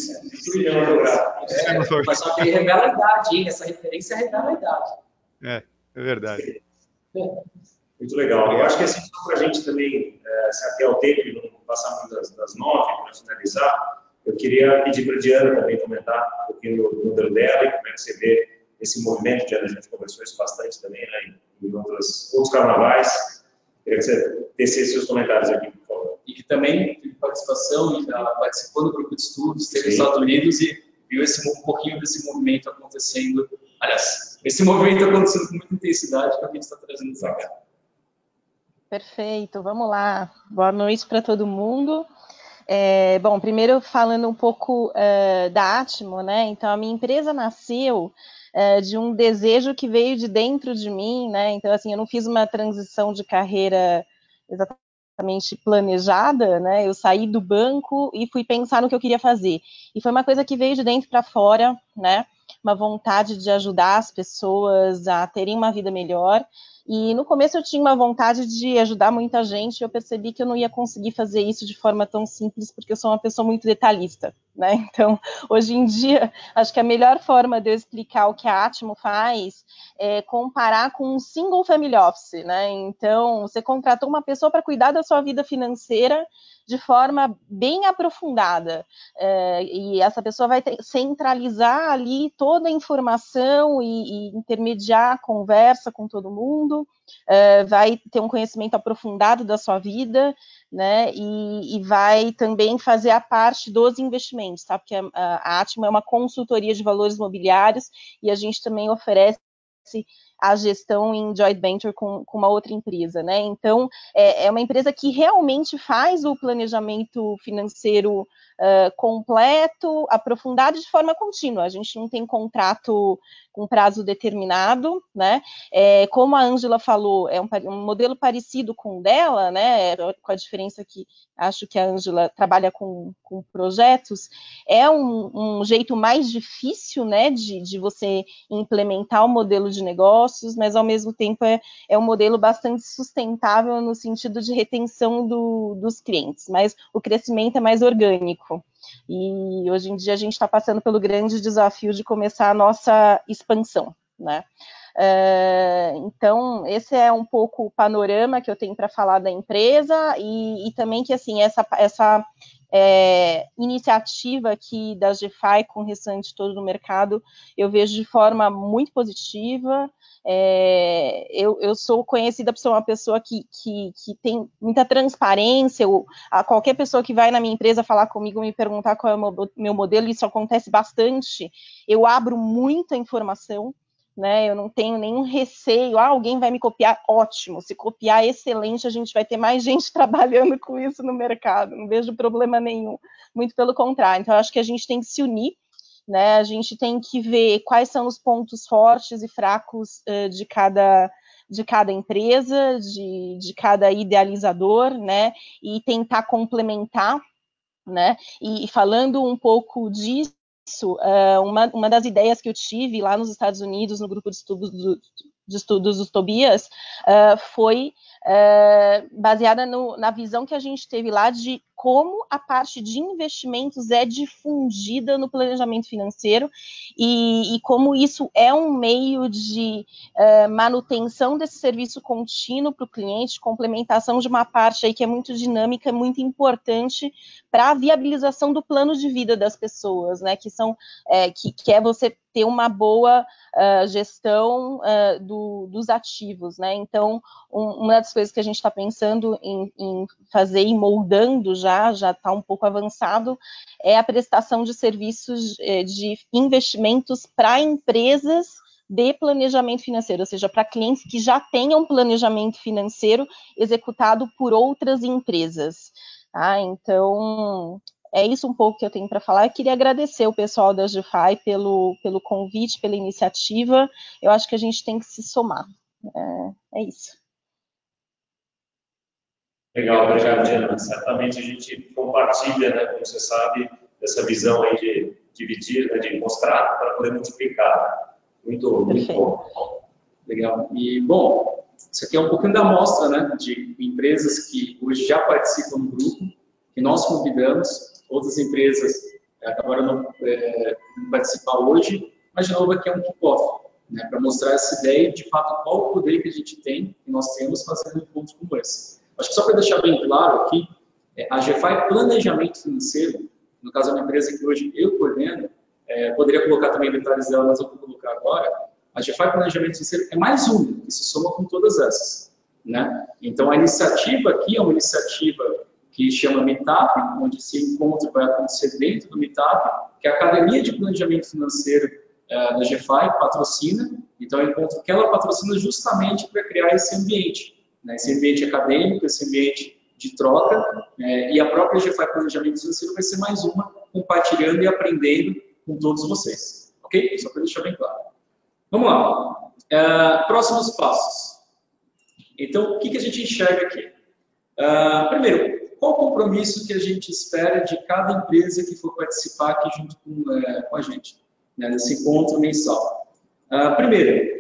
mas só que ele revela a idade, hein? Essa referência revela a idade. É verdade. Muito legal. Eu acho que assim, só para a gente também se ater ao tempo e não passar muito das 9 para finalizar, eu queria pedir para a Diana também comentar um pouquinho do modelo dela e como é que você vê esse movimento de ano, a gente conversou isso bastante também, né, em outros carnavais. Queria que você tecesse seus comentários aqui, por favor. E que também teve participação e participou do grupo de estudos, esteve nos Estados Unidos e viu um pouquinho desse movimento acontecendo. Aliás, esse movimento acontecendo com muita intensidade que a gente está trazendo para cá. Perfeito, vamos lá. Boa noite para todo mundo. Bom, primeiro falando um pouco da Atmo, né? Então, a minha empresa nasceu de um desejo que veio de dentro de mim, né? Então, assim, eu não fiz uma transição de carreira exatamente planejada, né? Eu saí do banco e fui pensar no que eu queria fazer. E foi uma coisa que veio de dentro para fora, né? Uma vontade de ajudar as pessoas a terem uma vida melhor. E no começo eu tinha uma vontade de ajudar muita gente, e eu percebi que eu não ia conseguir fazer isso de forma tão simples, porque eu sou uma pessoa muito detalhista, né? Então, hoje em dia, acho que a melhor forma de eu explicar o que a Atmo faz é comparar com um single family office, né? Então, você contratou uma pessoa para cuidar da sua vida financeira de forma bem aprofundada, e essa pessoa vai centralizar ali toda a informação e intermediar a conversa com todo mundo, vai ter um conhecimento aprofundado da sua vida, né, e vai também fazer a parte dos investimentos, tá? Porque a Atmo é uma consultoria de valores imobiliários e a gente também oferece a gestão em joint venture com uma outra empresa, né? Então, é uma empresa que realmente faz o planejamento financeiro completo, aprofundado de forma contínua. A gente não tem contrato com prazo determinado, né? Como a Ângela falou, é um modelo parecido com o dela, né? Com a diferença que acho que a Ângela trabalha com projetos, é um jeito mais difícil, né, de você implementar o modelo de negócios, mas ao mesmo tempo é um modelo bastante sustentável no sentido de retenção dos clientes, mas o crescimento é mais orgânico. E hoje em dia a gente está passando pelo grande desafio de começar a nossa expansão, né? Então, esse é um pouco o panorama que eu tenho para falar da empresa e também que, assim, essa iniciativa aqui da GFI com o restante todo do mercado, eu vejo de forma muito positiva. Eu sou conhecida por ser uma pessoa que tem muita transparência. A qualquer pessoa que vai na minha empresa falar comigo, me perguntar qual é o meu modelo, isso acontece bastante. Eu abro muita informação, né? Eu não tenho nenhum receio. Alguém vai me copiar? Ótimo. Se copiar, excelente. A gente vai ter mais gente trabalhando com isso no mercado. Não vejo problema nenhum. Muito pelo contrário. Então, eu acho que a gente tem que se unir, né? A gente tem que ver quais são os pontos fortes e fracos de cada empresa, de cada idealizador, né? E tentar complementar, né? E falando um pouco disso, uma das ideias que eu tive lá nos Estados Unidos, no grupo de estudos dos Tobias, foi baseada na visão que a gente teve lá de como a parte de investimentos é difundida no planejamento financeiro e como isso é um meio de manutenção desse serviço contínuo para o cliente, complementação de uma parte aí que é muito dinâmica, muito importante para a viabilização do plano de vida das pessoas, né? Que é você ter uma boa gestão dos ativos, né? Então, uma das coisas que a gente está pensando em fazer e moldando já está um pouco avançado, é a prestação de serviços de investimentos para empresas de planejamento financeiro, ou seja, para clientes que já tenham planejamento financeiro executado por outras empresas. Tá? Então, é isso um pouco que eu tenho para falar. Eu queria agradecer o pessoal da GFI pelo convite, pela iniciativa. Eu acho que a gente tem que se somar. É isso. Legal, obrigado, Diana. Certamente a gente compartilha, né, como você sabe, dessa visão aí de dividir, né, de mostrar para poder multiplicar. Muito bom. Legal. E, bom, isso aqui é um pouquinho da amostra, né, de empresas que hoje já participam do grupo, que nós convidamos. Outras empresas acabaram não participar hoje, mas, de novo, aqui é um kick-off, né, para mostrar essa ideia de fato qual o poder que a gente tem, que nós temos fazendo encontros como esse. Acho que só para deixar bem claro aqui, a GFI Planejamento Financeiro, no caso é uma empresa que hoje eu coordeno, poderia colocar também detalhes dela, mas eu vou colocar agora, a GFI Planejamento Financeiro é mais uma, que se soma com todas essas, né? Então, a iniciativa aqui é uma iniciativa que chama Meetup, onde esse encontro vai acontecer dentro do Meetup, que a Academia de Planejamento Financeiro da GFI patrocina. Então, é um encontro que ela patrocina justamente para criar esse ambiente, né? Esse ambiente acadêmico, esse ambiente de troca, e a própria GFI Planejamento Financeiro vai ser mais uma, compartilhando e aprendendo com todos vocês. Ok? Só para deixar bem claro. Vamos lá. Próximos passos. Então, o que a gente enxerga aqui? Primeiro, qual o compromisso que a gente espera de cada empresa que for participar aqui junto com a gente, né, nesse encontro mensal? Primeiro,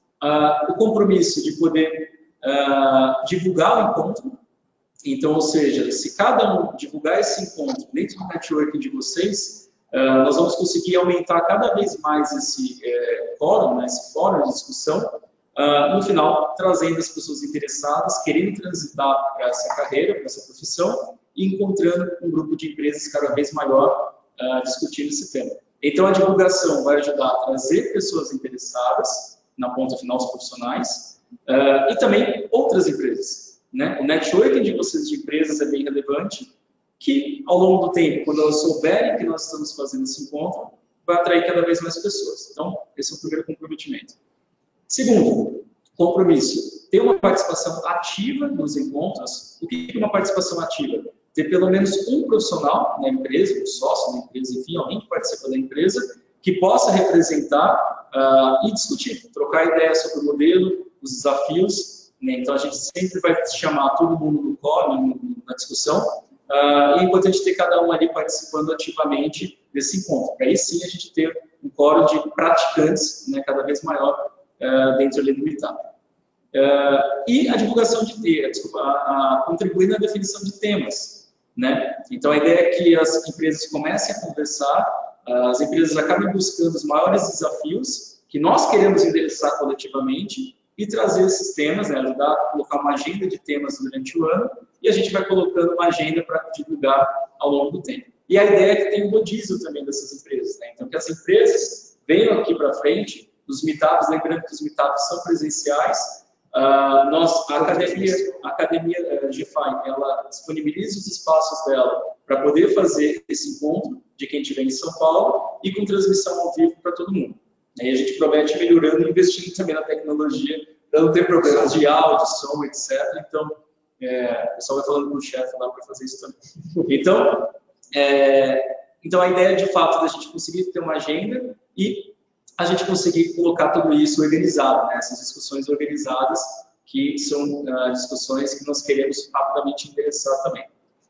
o compromisso de poder divulgar o encontro. Então, ou seja, se cada um divulgar esse encontro dentro do networking de vocês, nós vamos conseguir aumentar cada vez mais esse fórum, né, esse fórum de discussão, no final, trazendo as pessoas interessadas, querendo transitar para essa carreira, para essa profissão, e encontrando um grupo de empresas cada vez maior discutindo esse tema. Então, a divulgação vai ajudar a trazer pessoas interessadas, na ponta final, os profissionais, e também outras empresas, né? O networking de vocês de empresas é bem relevante, que ao longo do tempo, quando elas souberem que nós estamos fazendo esse encontro, vai atrair cada vez mais pessoas. Então, esse é o primeiro comprometimento. Segundo, compromisso. Ter uma participação ativa nos encontros. O que é uma participação ativa? Ter pelo menos um profissional na empresa, um sócio da empresa, enfim, alguém que participa da empresa, que possa representar e discutir, trocar ideias sobre o modelo, os desafios, né? Então, a gente sempre vai chamar todo mundo no call, na discussão, e é importante ter cada um ali participando ativamente desse encontro. Aí sim a gente ter um quórum de praticantes, né, cada vez maior dentro ali do Meetup. E a divulgação contribuir na definição de temas, né? Então, a ideia é que as empresas comecem a conversar, as empresas acabem buscando os maiores desafios que nós queremos endereçar coletivamente e trazer esses temas, né, ajudar a colocar uma agenda de temas durante o ano, e a gente vai colocando uma agenda para divulgar ao longo do tempo. E a ideia é que tem um rodízio também dessas empresas, né? Então, que as empresas venham aqui para frente, os meetups, lembrando que os meetups são presenciais, a Academia GFI, ela disponibiliza os espaços dela para poder fazer esse encontro de quem estiver em São Paulo e com transmissão ao vivo para todo mundo. Aí a gente promete melhorando e investindo também na tecnologia para não ter problemas de áudio, som, etc. Então, o pessoal vai falando com o chefe lá para fazer isso também. Então, a ideia de fato da gente conseguir ter uma agenda e a gente conseguir colocar tudo isso organizado, né? Essas discussões organizadas, que são discussões que nós queremos rapidamente interessar também.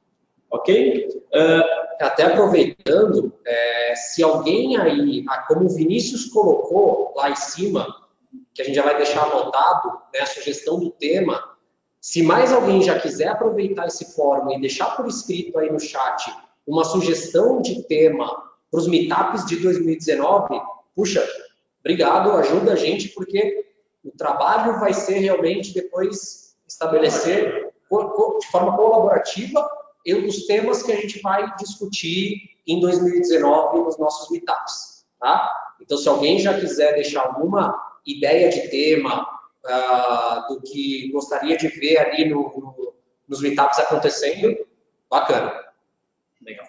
Ok? Até aproveitando, se alguém aí, como o Vinícius colocou lá em cima, que a gente já vai deixar anotado, né, a sugestão do tema, se mais alguém já quiser aproveitar esse fórum e deixar por escrito aí no chat uma sugestão de tema para os meetups de 2019, puxa, obrigado, ajuda a gente, porque o trabalho vai ser realmente depois estabelecer de forma colaborativa os temas que a gente vai discutir em 2019 nos nossos meetups, tá? Então, se alguém já quiser deixar alguma ideia de tema do que gostaria de ver ali nos meetups acontecendo, bacana. Legal.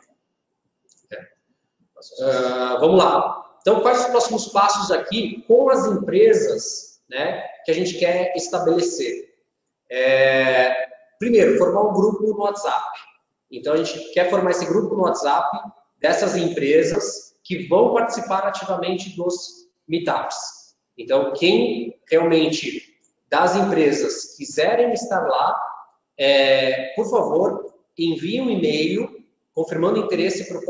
Vamos lá. Então, quais os próximos passos aqui com as empresas, né, que a gente quer estabelecer? Primeiro, formar um grupo no WhatsApp. Então, a gente quer formar esse grupo no WhatsApp dessas empresas que vão participar ativamente dos meetups. Então, quem realmente das empresas quiserem estar lá, por favor, envie um e-mail confirmando interesse para o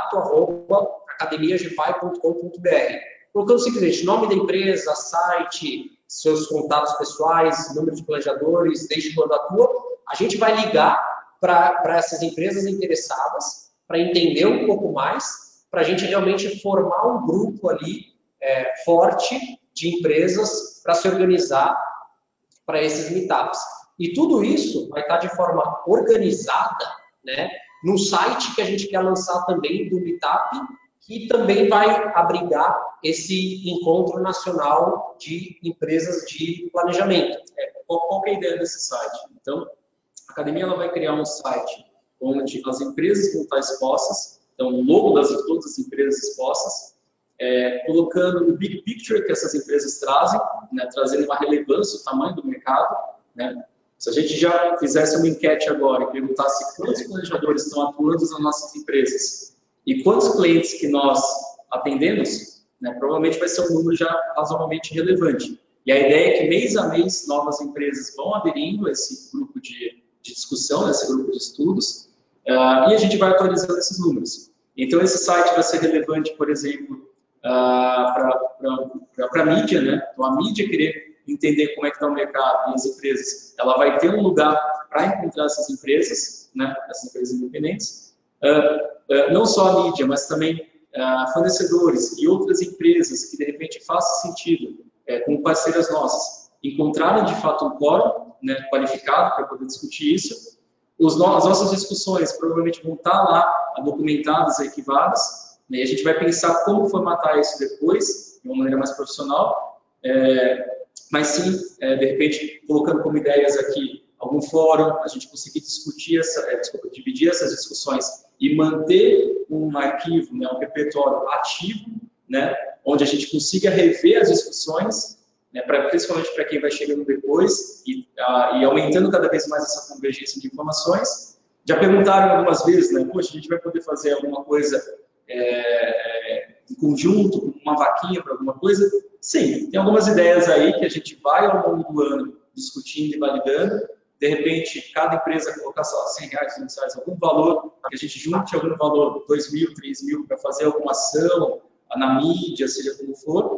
contato@academiagfi.com.br, colocando simplesmente nome da empresa, site, seus contatos pessoais, número de planejadores, deixe o da tua. A gente vai ligar para essas empresas interessadas, para entender um pouco mais, para a gente realmente formar um grupo ali forte de empresas para se organizar para esses meetups. E tudo isso vai estar de forma organizada, né, num site que a gente quer lançar também do Meetup, que também vai abrigar esse encontro nacional de empresas de planejamento. Qual que é a ideia desse site? Então, a academia ela vai criar um site onde as empresas vão estar expostas, então o logo de todas as empresas expostas, colocando o big picture que essas empresas trazem, né, trazendo uma relevância, o tamanho do mercado, né? Se a gente já fizesse uma enquete agora e perguntasse quantos planejadores estão atuando nas nossas empresas e quantos clientes que nós atendemos, né, provavelmente vai ser um número já razoavelmente relevante. E a ideia é que mês a mês novas empresas vão aderindo a esse grupo de discussão, a esse grupo de estudos, e a gente vai atualizando esses números. Então esse site vai ser relevante, por exemplo, para a mídia, né? Então a mídia querer entender como é que está o mercado e as empresas, ela vai ter um lugar para encontrar essas empresas, né? Essas empresas independentes, não só a mídia, mas também fornecedores e outras empresas que de repente faça sentido, como parceiras nossas, encontraram de fato um quórum, né, qualificado para poder discutir isso. As nossas discussões provavelmente vão estar lá documentadas, arquivadas, né, e a gente vai pensar como formatar isso depois, de uma maneira mais profissional, mas sim, de repente, colocando como ideias aqui algum fórum, a gente conseguir discutir dividir essas discussões e manter um arquivo, né, um repertório ativo, né, onde a gente consiga rever as discussões, né, principalmente para quem vai chegando depois e aumentando cada vez mais essa convergência de informações. Já perguntaram algumas vezes, né, poxa, a gente vai poder fazer alguma coisa em conjunto, uma vaquinha para alguma coisa? Sim, tem algumas ideias aí que a gente vai ao longo do ano discutindo e validando. De repente, cada empresa colocar só R$100, R$200, algum valor, que a gente junte algum valor, 2.000, 3.000, para fazer alguma ação na mídia, seja como for.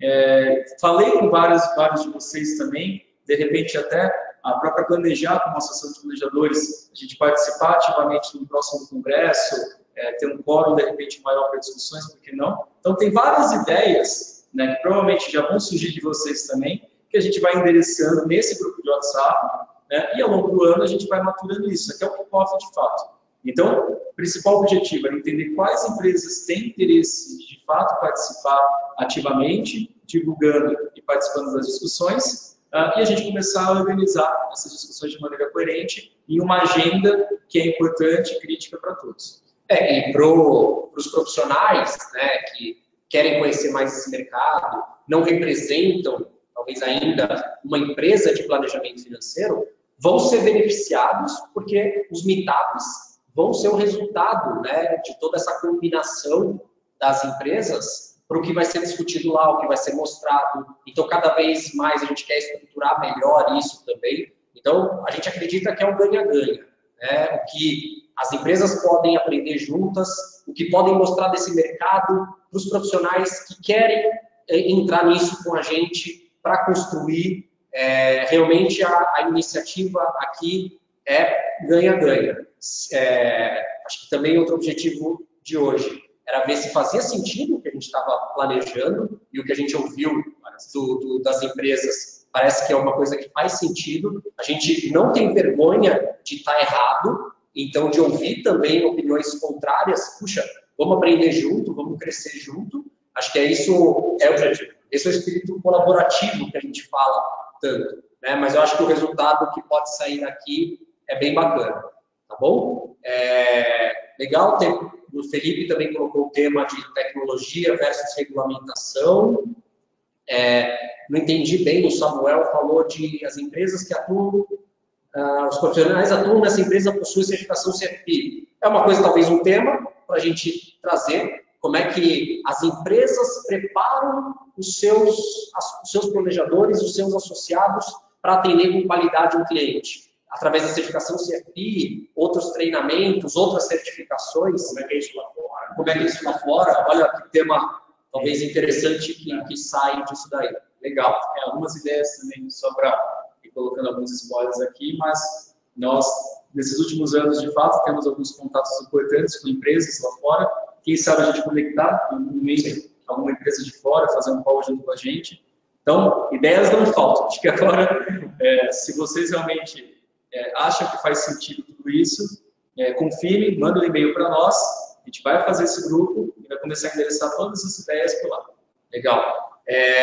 Falei com vários de vocês também, de repente até a própria Planejar, como associação de planejadores, a gente participar ativamente no próximo congresso, ter um quórum de repente maior para discussões, por que não? Então tem várias ideias, né, que provavelmente já vão surgir de vocês também, que a gente vai endereçando nesse grupo de WhatsApp, né, e ao longo do ano a gente vai maturando isso, até o kickoff de fato. Então, o principal objetivo é entender quais empresas têm interesse de fato participar ativamente, divulgando e participando das discussões, e a gente começar a organizar essas discussões de maneira coerente em uma agenda que é importante e crítica para todos. E para os profissionais, né, que querem conhecer mais esse mercado, não representam, talvez ainda, uma empresa de planejamento financeiro, vão ser beneficiados porque os meetups vão ser o resultado, né, de toda essa combinação das empresas para o que vai ser discutido lá, o que vai ser mostrado. Então, cada vez mais a gente quer estruturar melhor isso também. Então, a gente acredita que é um ganha-ganha, né? O que as empresas podem aprender juntas, o que podem mostrar desse mercado para os profissionais que querem entrar nisso com a gente para construir. Realmente a iniciativa aqui é ganha-ganha. Acho que também outro objetivo de hoje era ver se fazia sentido o que a gente estava planejando e o que a gente ouviu das empresas parece que é uma coisa que faz sentido. A gente não tem vergonha de estar errado, então de ouvir também opiniões contrárias. Puxa, vamos aprender junto, vamos crescer junto. Acho que isso é o objetivo. Esse é o espírito colaborativo que a gente fala tanto, né? Mas eu acho que o resultado que pode sair daqui é bem bacana, tá bom? Legal, o Felipe também colocou o tema de tecnologia versus regulamentação. Não entendi bem, o Samuel falou de as empresas que atuam, os profissionais atuam nessa empresa possuem certificação CFP. É uma coisa, talvez um tema para a gente trazer, como é que as empresas preparam os seus planejadores, os seus associados para atender com qualidade um cliente. Através da certificação CFP, outros treinamentos, outras certificações. Como é que é isso lá fora? Como é que é isso lá fora? Olha que tema talvez interessante que sai disso daí. Legal. Algumas ideias também, só para ir colocando alguns spoilers aqui, mas nós, nesses últimos anos, de fato, temos alguns contatos importantes com empresas lá fora. Quem sabe a gente conectar alguma empresa de fora, fazer um call junto com a gente. Então, ideias não faltam. Acho que agora, se vocês realmente acham que faz sentido tudo isso, confirme, manda um e-mail para nós A gente vai fazer esse grupo e vai começar a endereçar todas essas ideias por lá. Legal.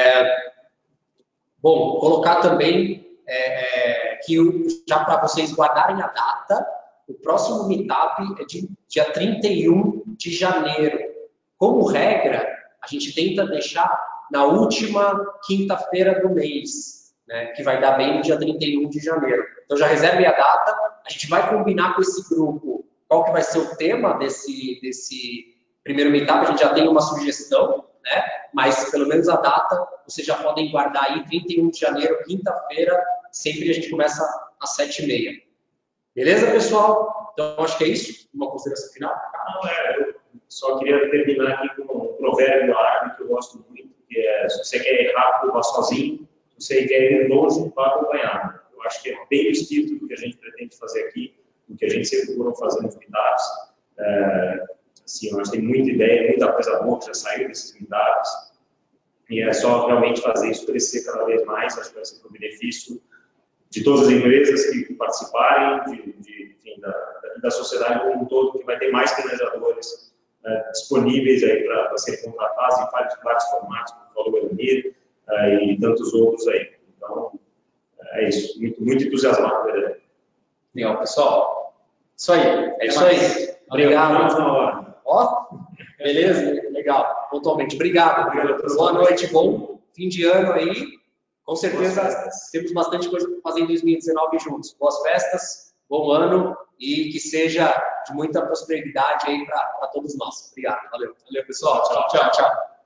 Bom, colocar também que já para vocês guardarem a data, o próximo meetup é de dia 31 de janeiro. Como regra, a gente tenta deixar na última quinta-feira do mês, né, que vai dar bem no dia 31 de janeiro. Então já reserve a data, a gente vai combinar com esse grupo qual que vai ser o tema desse primeiro meetup, a gente já tem uma sugestão, né, mas pelo menos a data vocês já podem guardar aí, 31 de janeiro, quinta-feira, sempre a gente começa às 7h30. Beleza, pessoal? Então acho que é isso. Uma consideração final? Não, eu só queria terminar aqui com um provérbio árabe que eu gosto muito, que é: se você quer ir rápido, vá sozinho; se você quer ir longe, vá acompanhado. Eu acho que é bem o espírito do que a gente pretende fazer aqui, do que a gente sempre procurou fazer nos meetups. Assim, eu acho que tem muita ideia, muita coisa boa que já saiu desses meetups, e é só realmente fazer isso crescer cada vez mais. Acho que vai ser para o benefício de todas as empresas que participarem, enfim, da sociedade como um todo, que vai ter mais planejadores disponíveis aí para serem contratados em vários formatos, como falou o Elmir, e tantos outros aí. Então, é isso. Muito entusiasmado, verdade. Legal, pessoal. Isso aí. É isso aí. Obrigado. Na hora. Ó, beleza? Legal. Pontualmente. Obrigado. Boa noite, bom fim de ano aí. Com certeza temos bastante coisa para fazer em 2019 juntos. Boas festas, bom ano e que seja de muita prosperidade aí para todos nós. Obrigado. Valeu. Valeu, pessoal. Tchau.